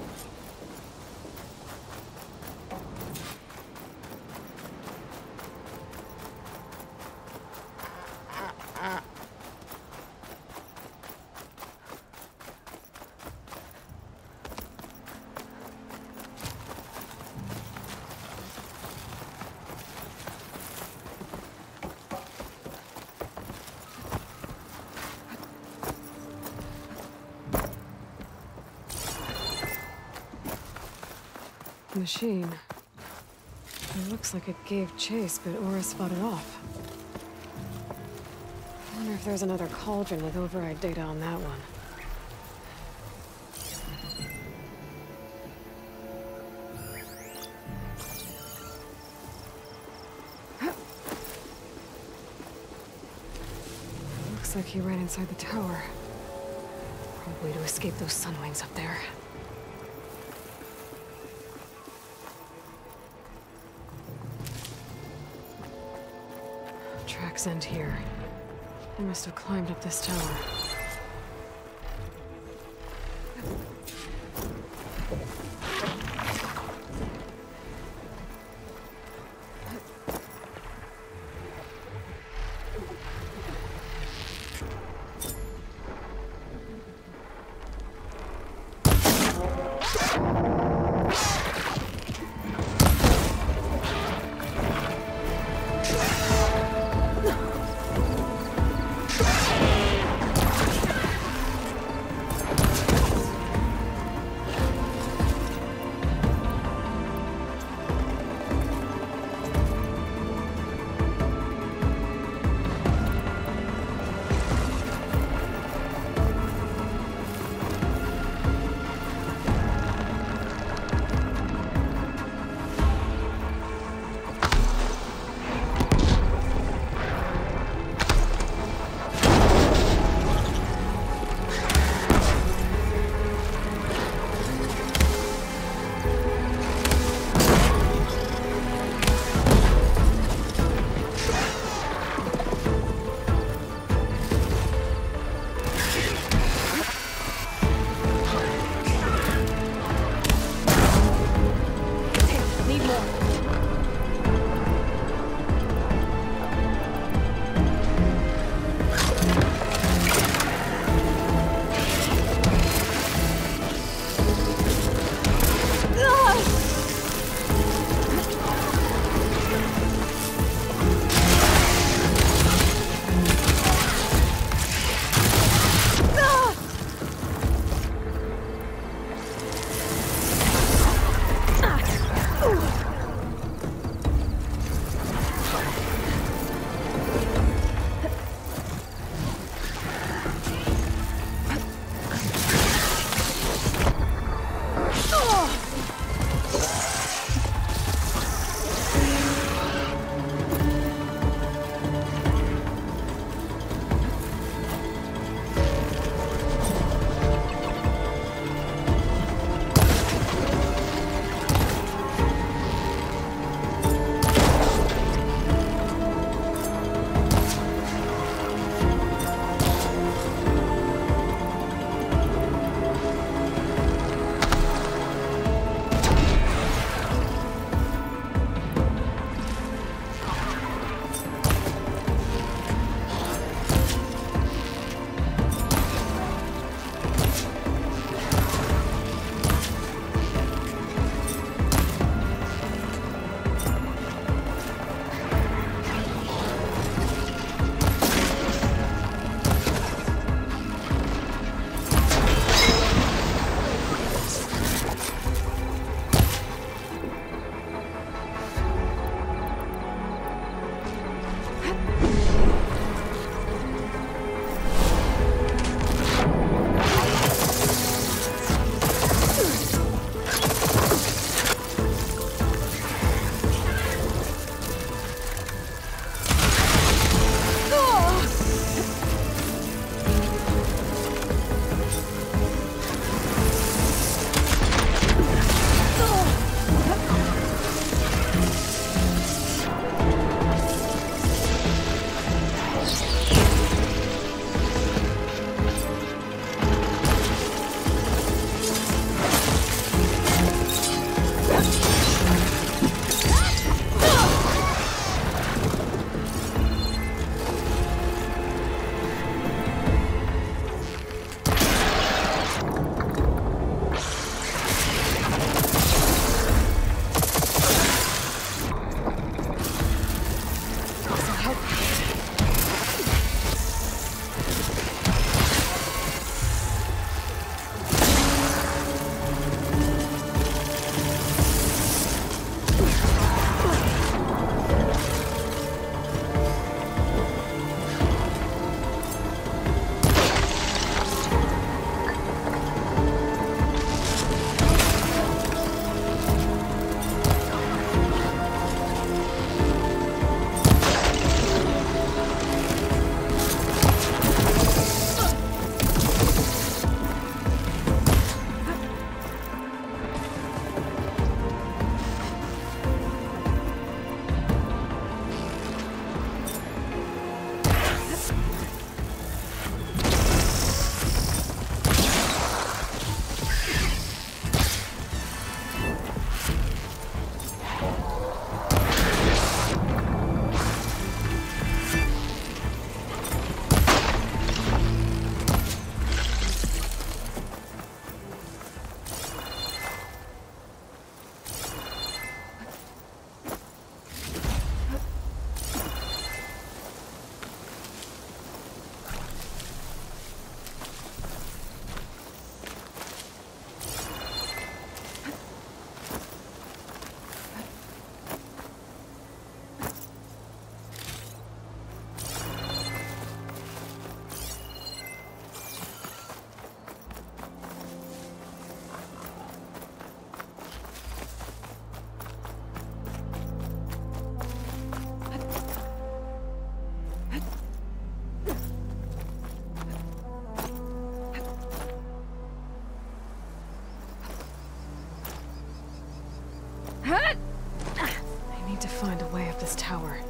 Machine. It looks like it gave chase, but Oris fought it off. I wonder if there's another cauldron with override data on that one. Looks like he ran inside the tower. Probably to escape those sunwings up there. Tracks end here. I must have climbed up this tower. I need to find a way up this tower.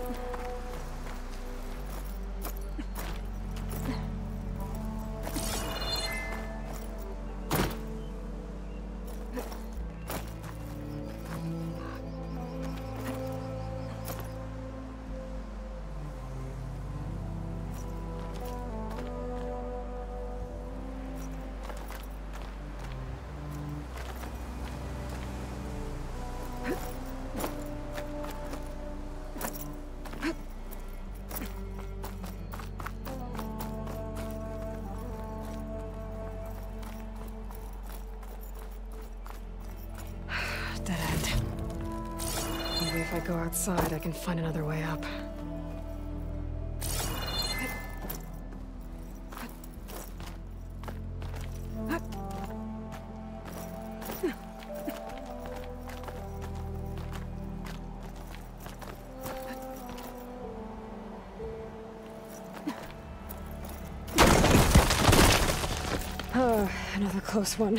Dead end. Maybe if I go outside, I can find another way up. Another close one.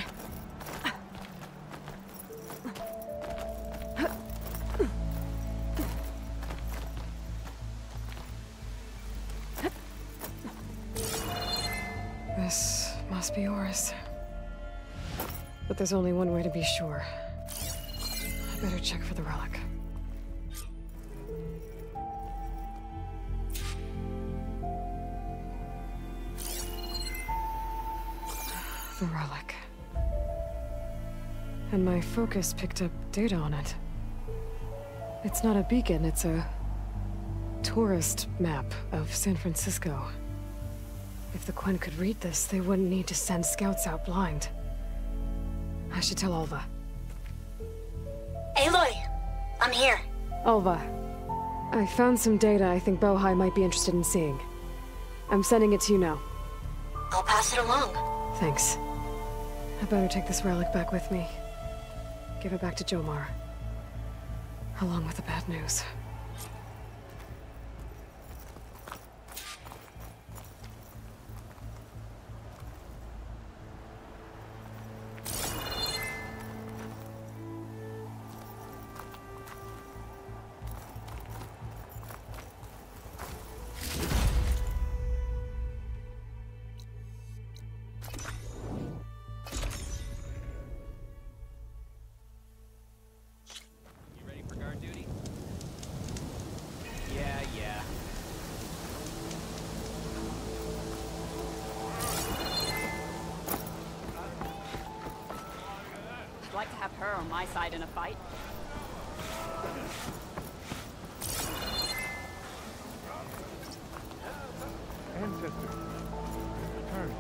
This must be Oris. But there's only one way to be sure. I better check for the relic. The relic. And my focus picked up data on it. It's not a beacon, it's a tourist map of San Francisco. If the Quen could read this, they wouldn't need to send scouts out blind. I should tell Alva. Aloy! I'm here. Alva, I found some data I think Bohai might be interested in seeing. I'm sending it to you now. I'll pass it along. Thanks. I better take this relic back with me. Give it back to Jomar. Along with the bad news. I'd like to have her on my side in a fight. Ancestor, return.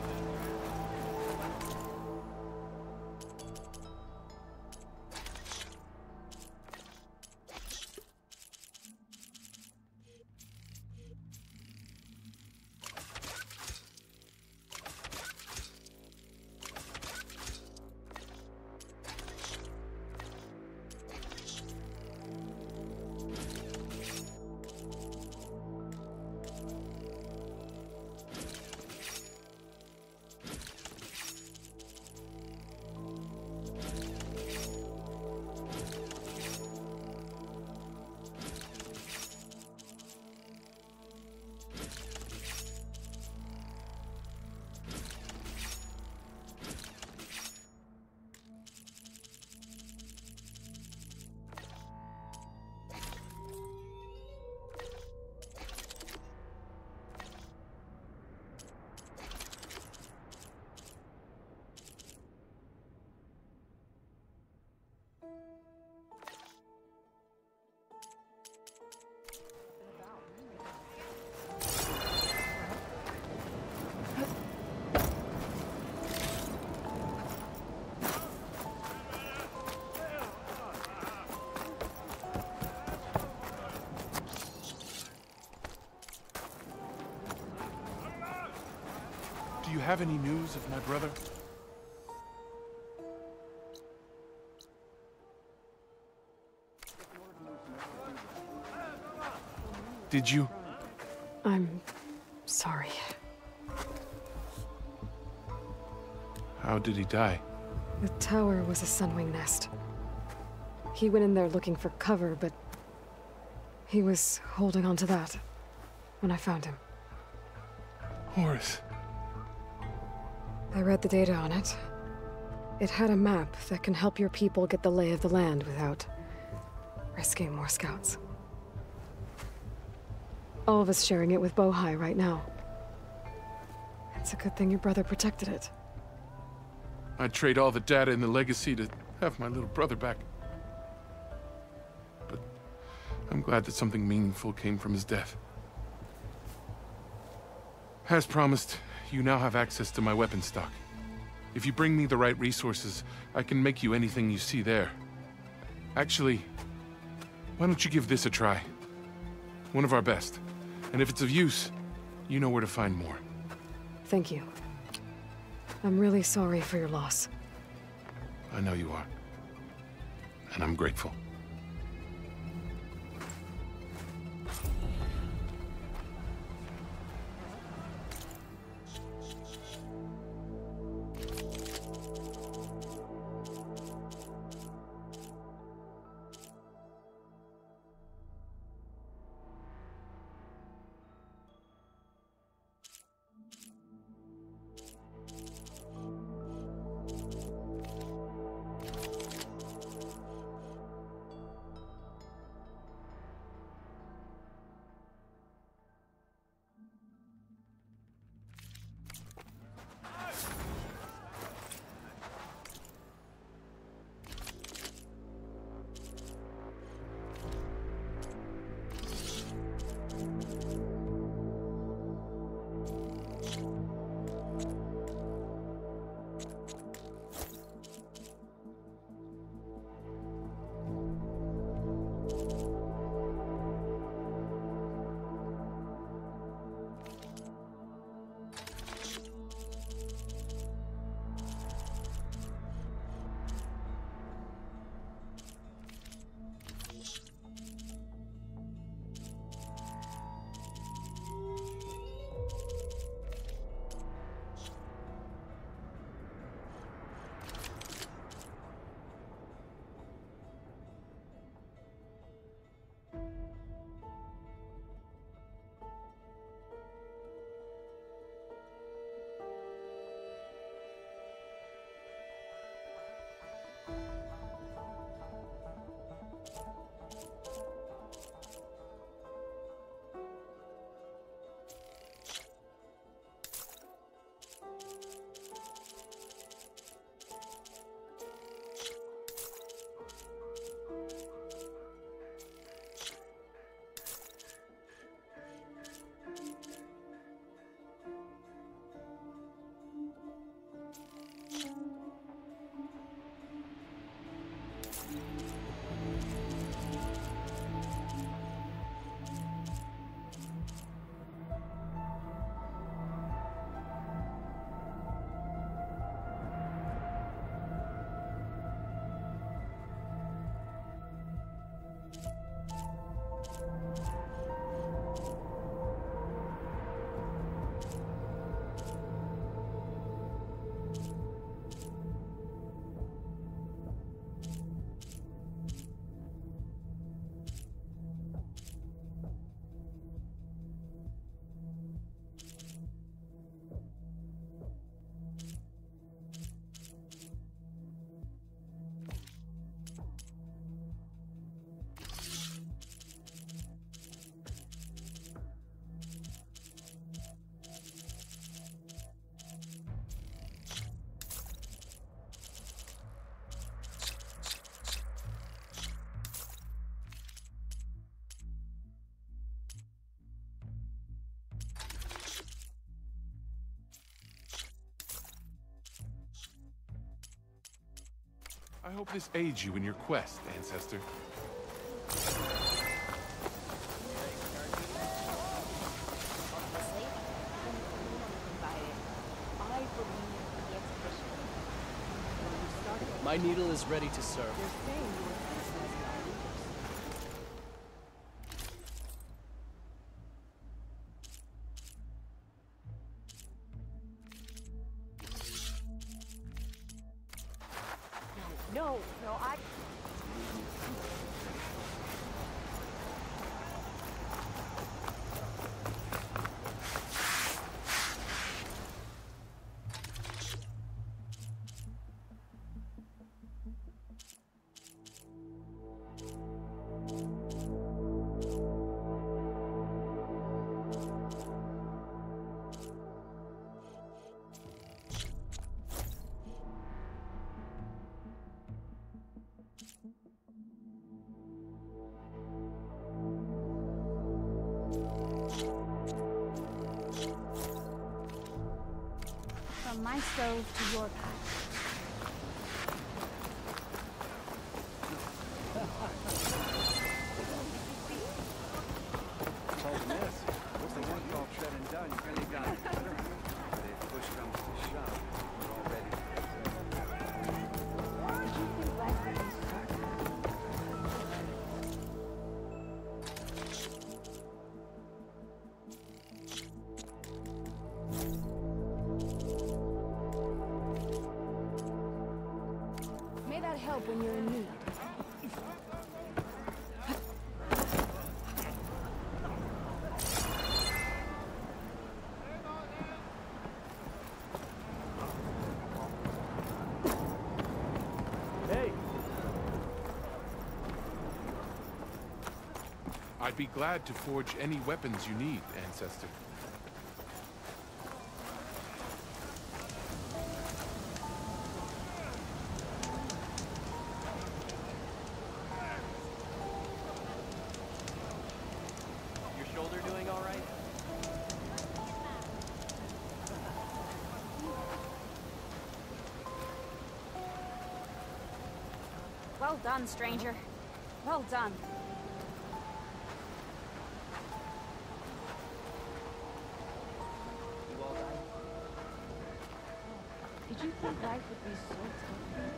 Do you have any news of my brother? Did you? I'm sorry. How did he die? The tower was a sunwing nest. He went in there looking for cover, but he was holding on to that when I found him. Horace. I read the data on it. It had a map that can help your people get the lay of the land without risking more scouts. All of us sharing it with Bohai right now. It's a good thing your brother protected it. I'd trade all the data in the legacy to have my little brother back. But I'm glad that something meaningful came from his death. As promised, you now have access to my weapon stock. If you bring me the right resources, I can make you anything you see there. Actually, why don't you give this a try? One of our best. And if it's of use, you know where to find more. Thank you. I'm really sorry for your loss. I know you are. And I'm grateful. I hope this aids you in your quest, Ancestor. My needle is ready to serve. No, I... my stove to your pot. Told miss. What's the work all said and done? You really got it. If push comes to shove, we're all ready. Did you think life would be so May that help when you're in need. I'd be glad to forge any weapons you need, Ancestor. Your shoulder doing all right? Well done, stranger. Well done. You all right? Did you think life would be so tough?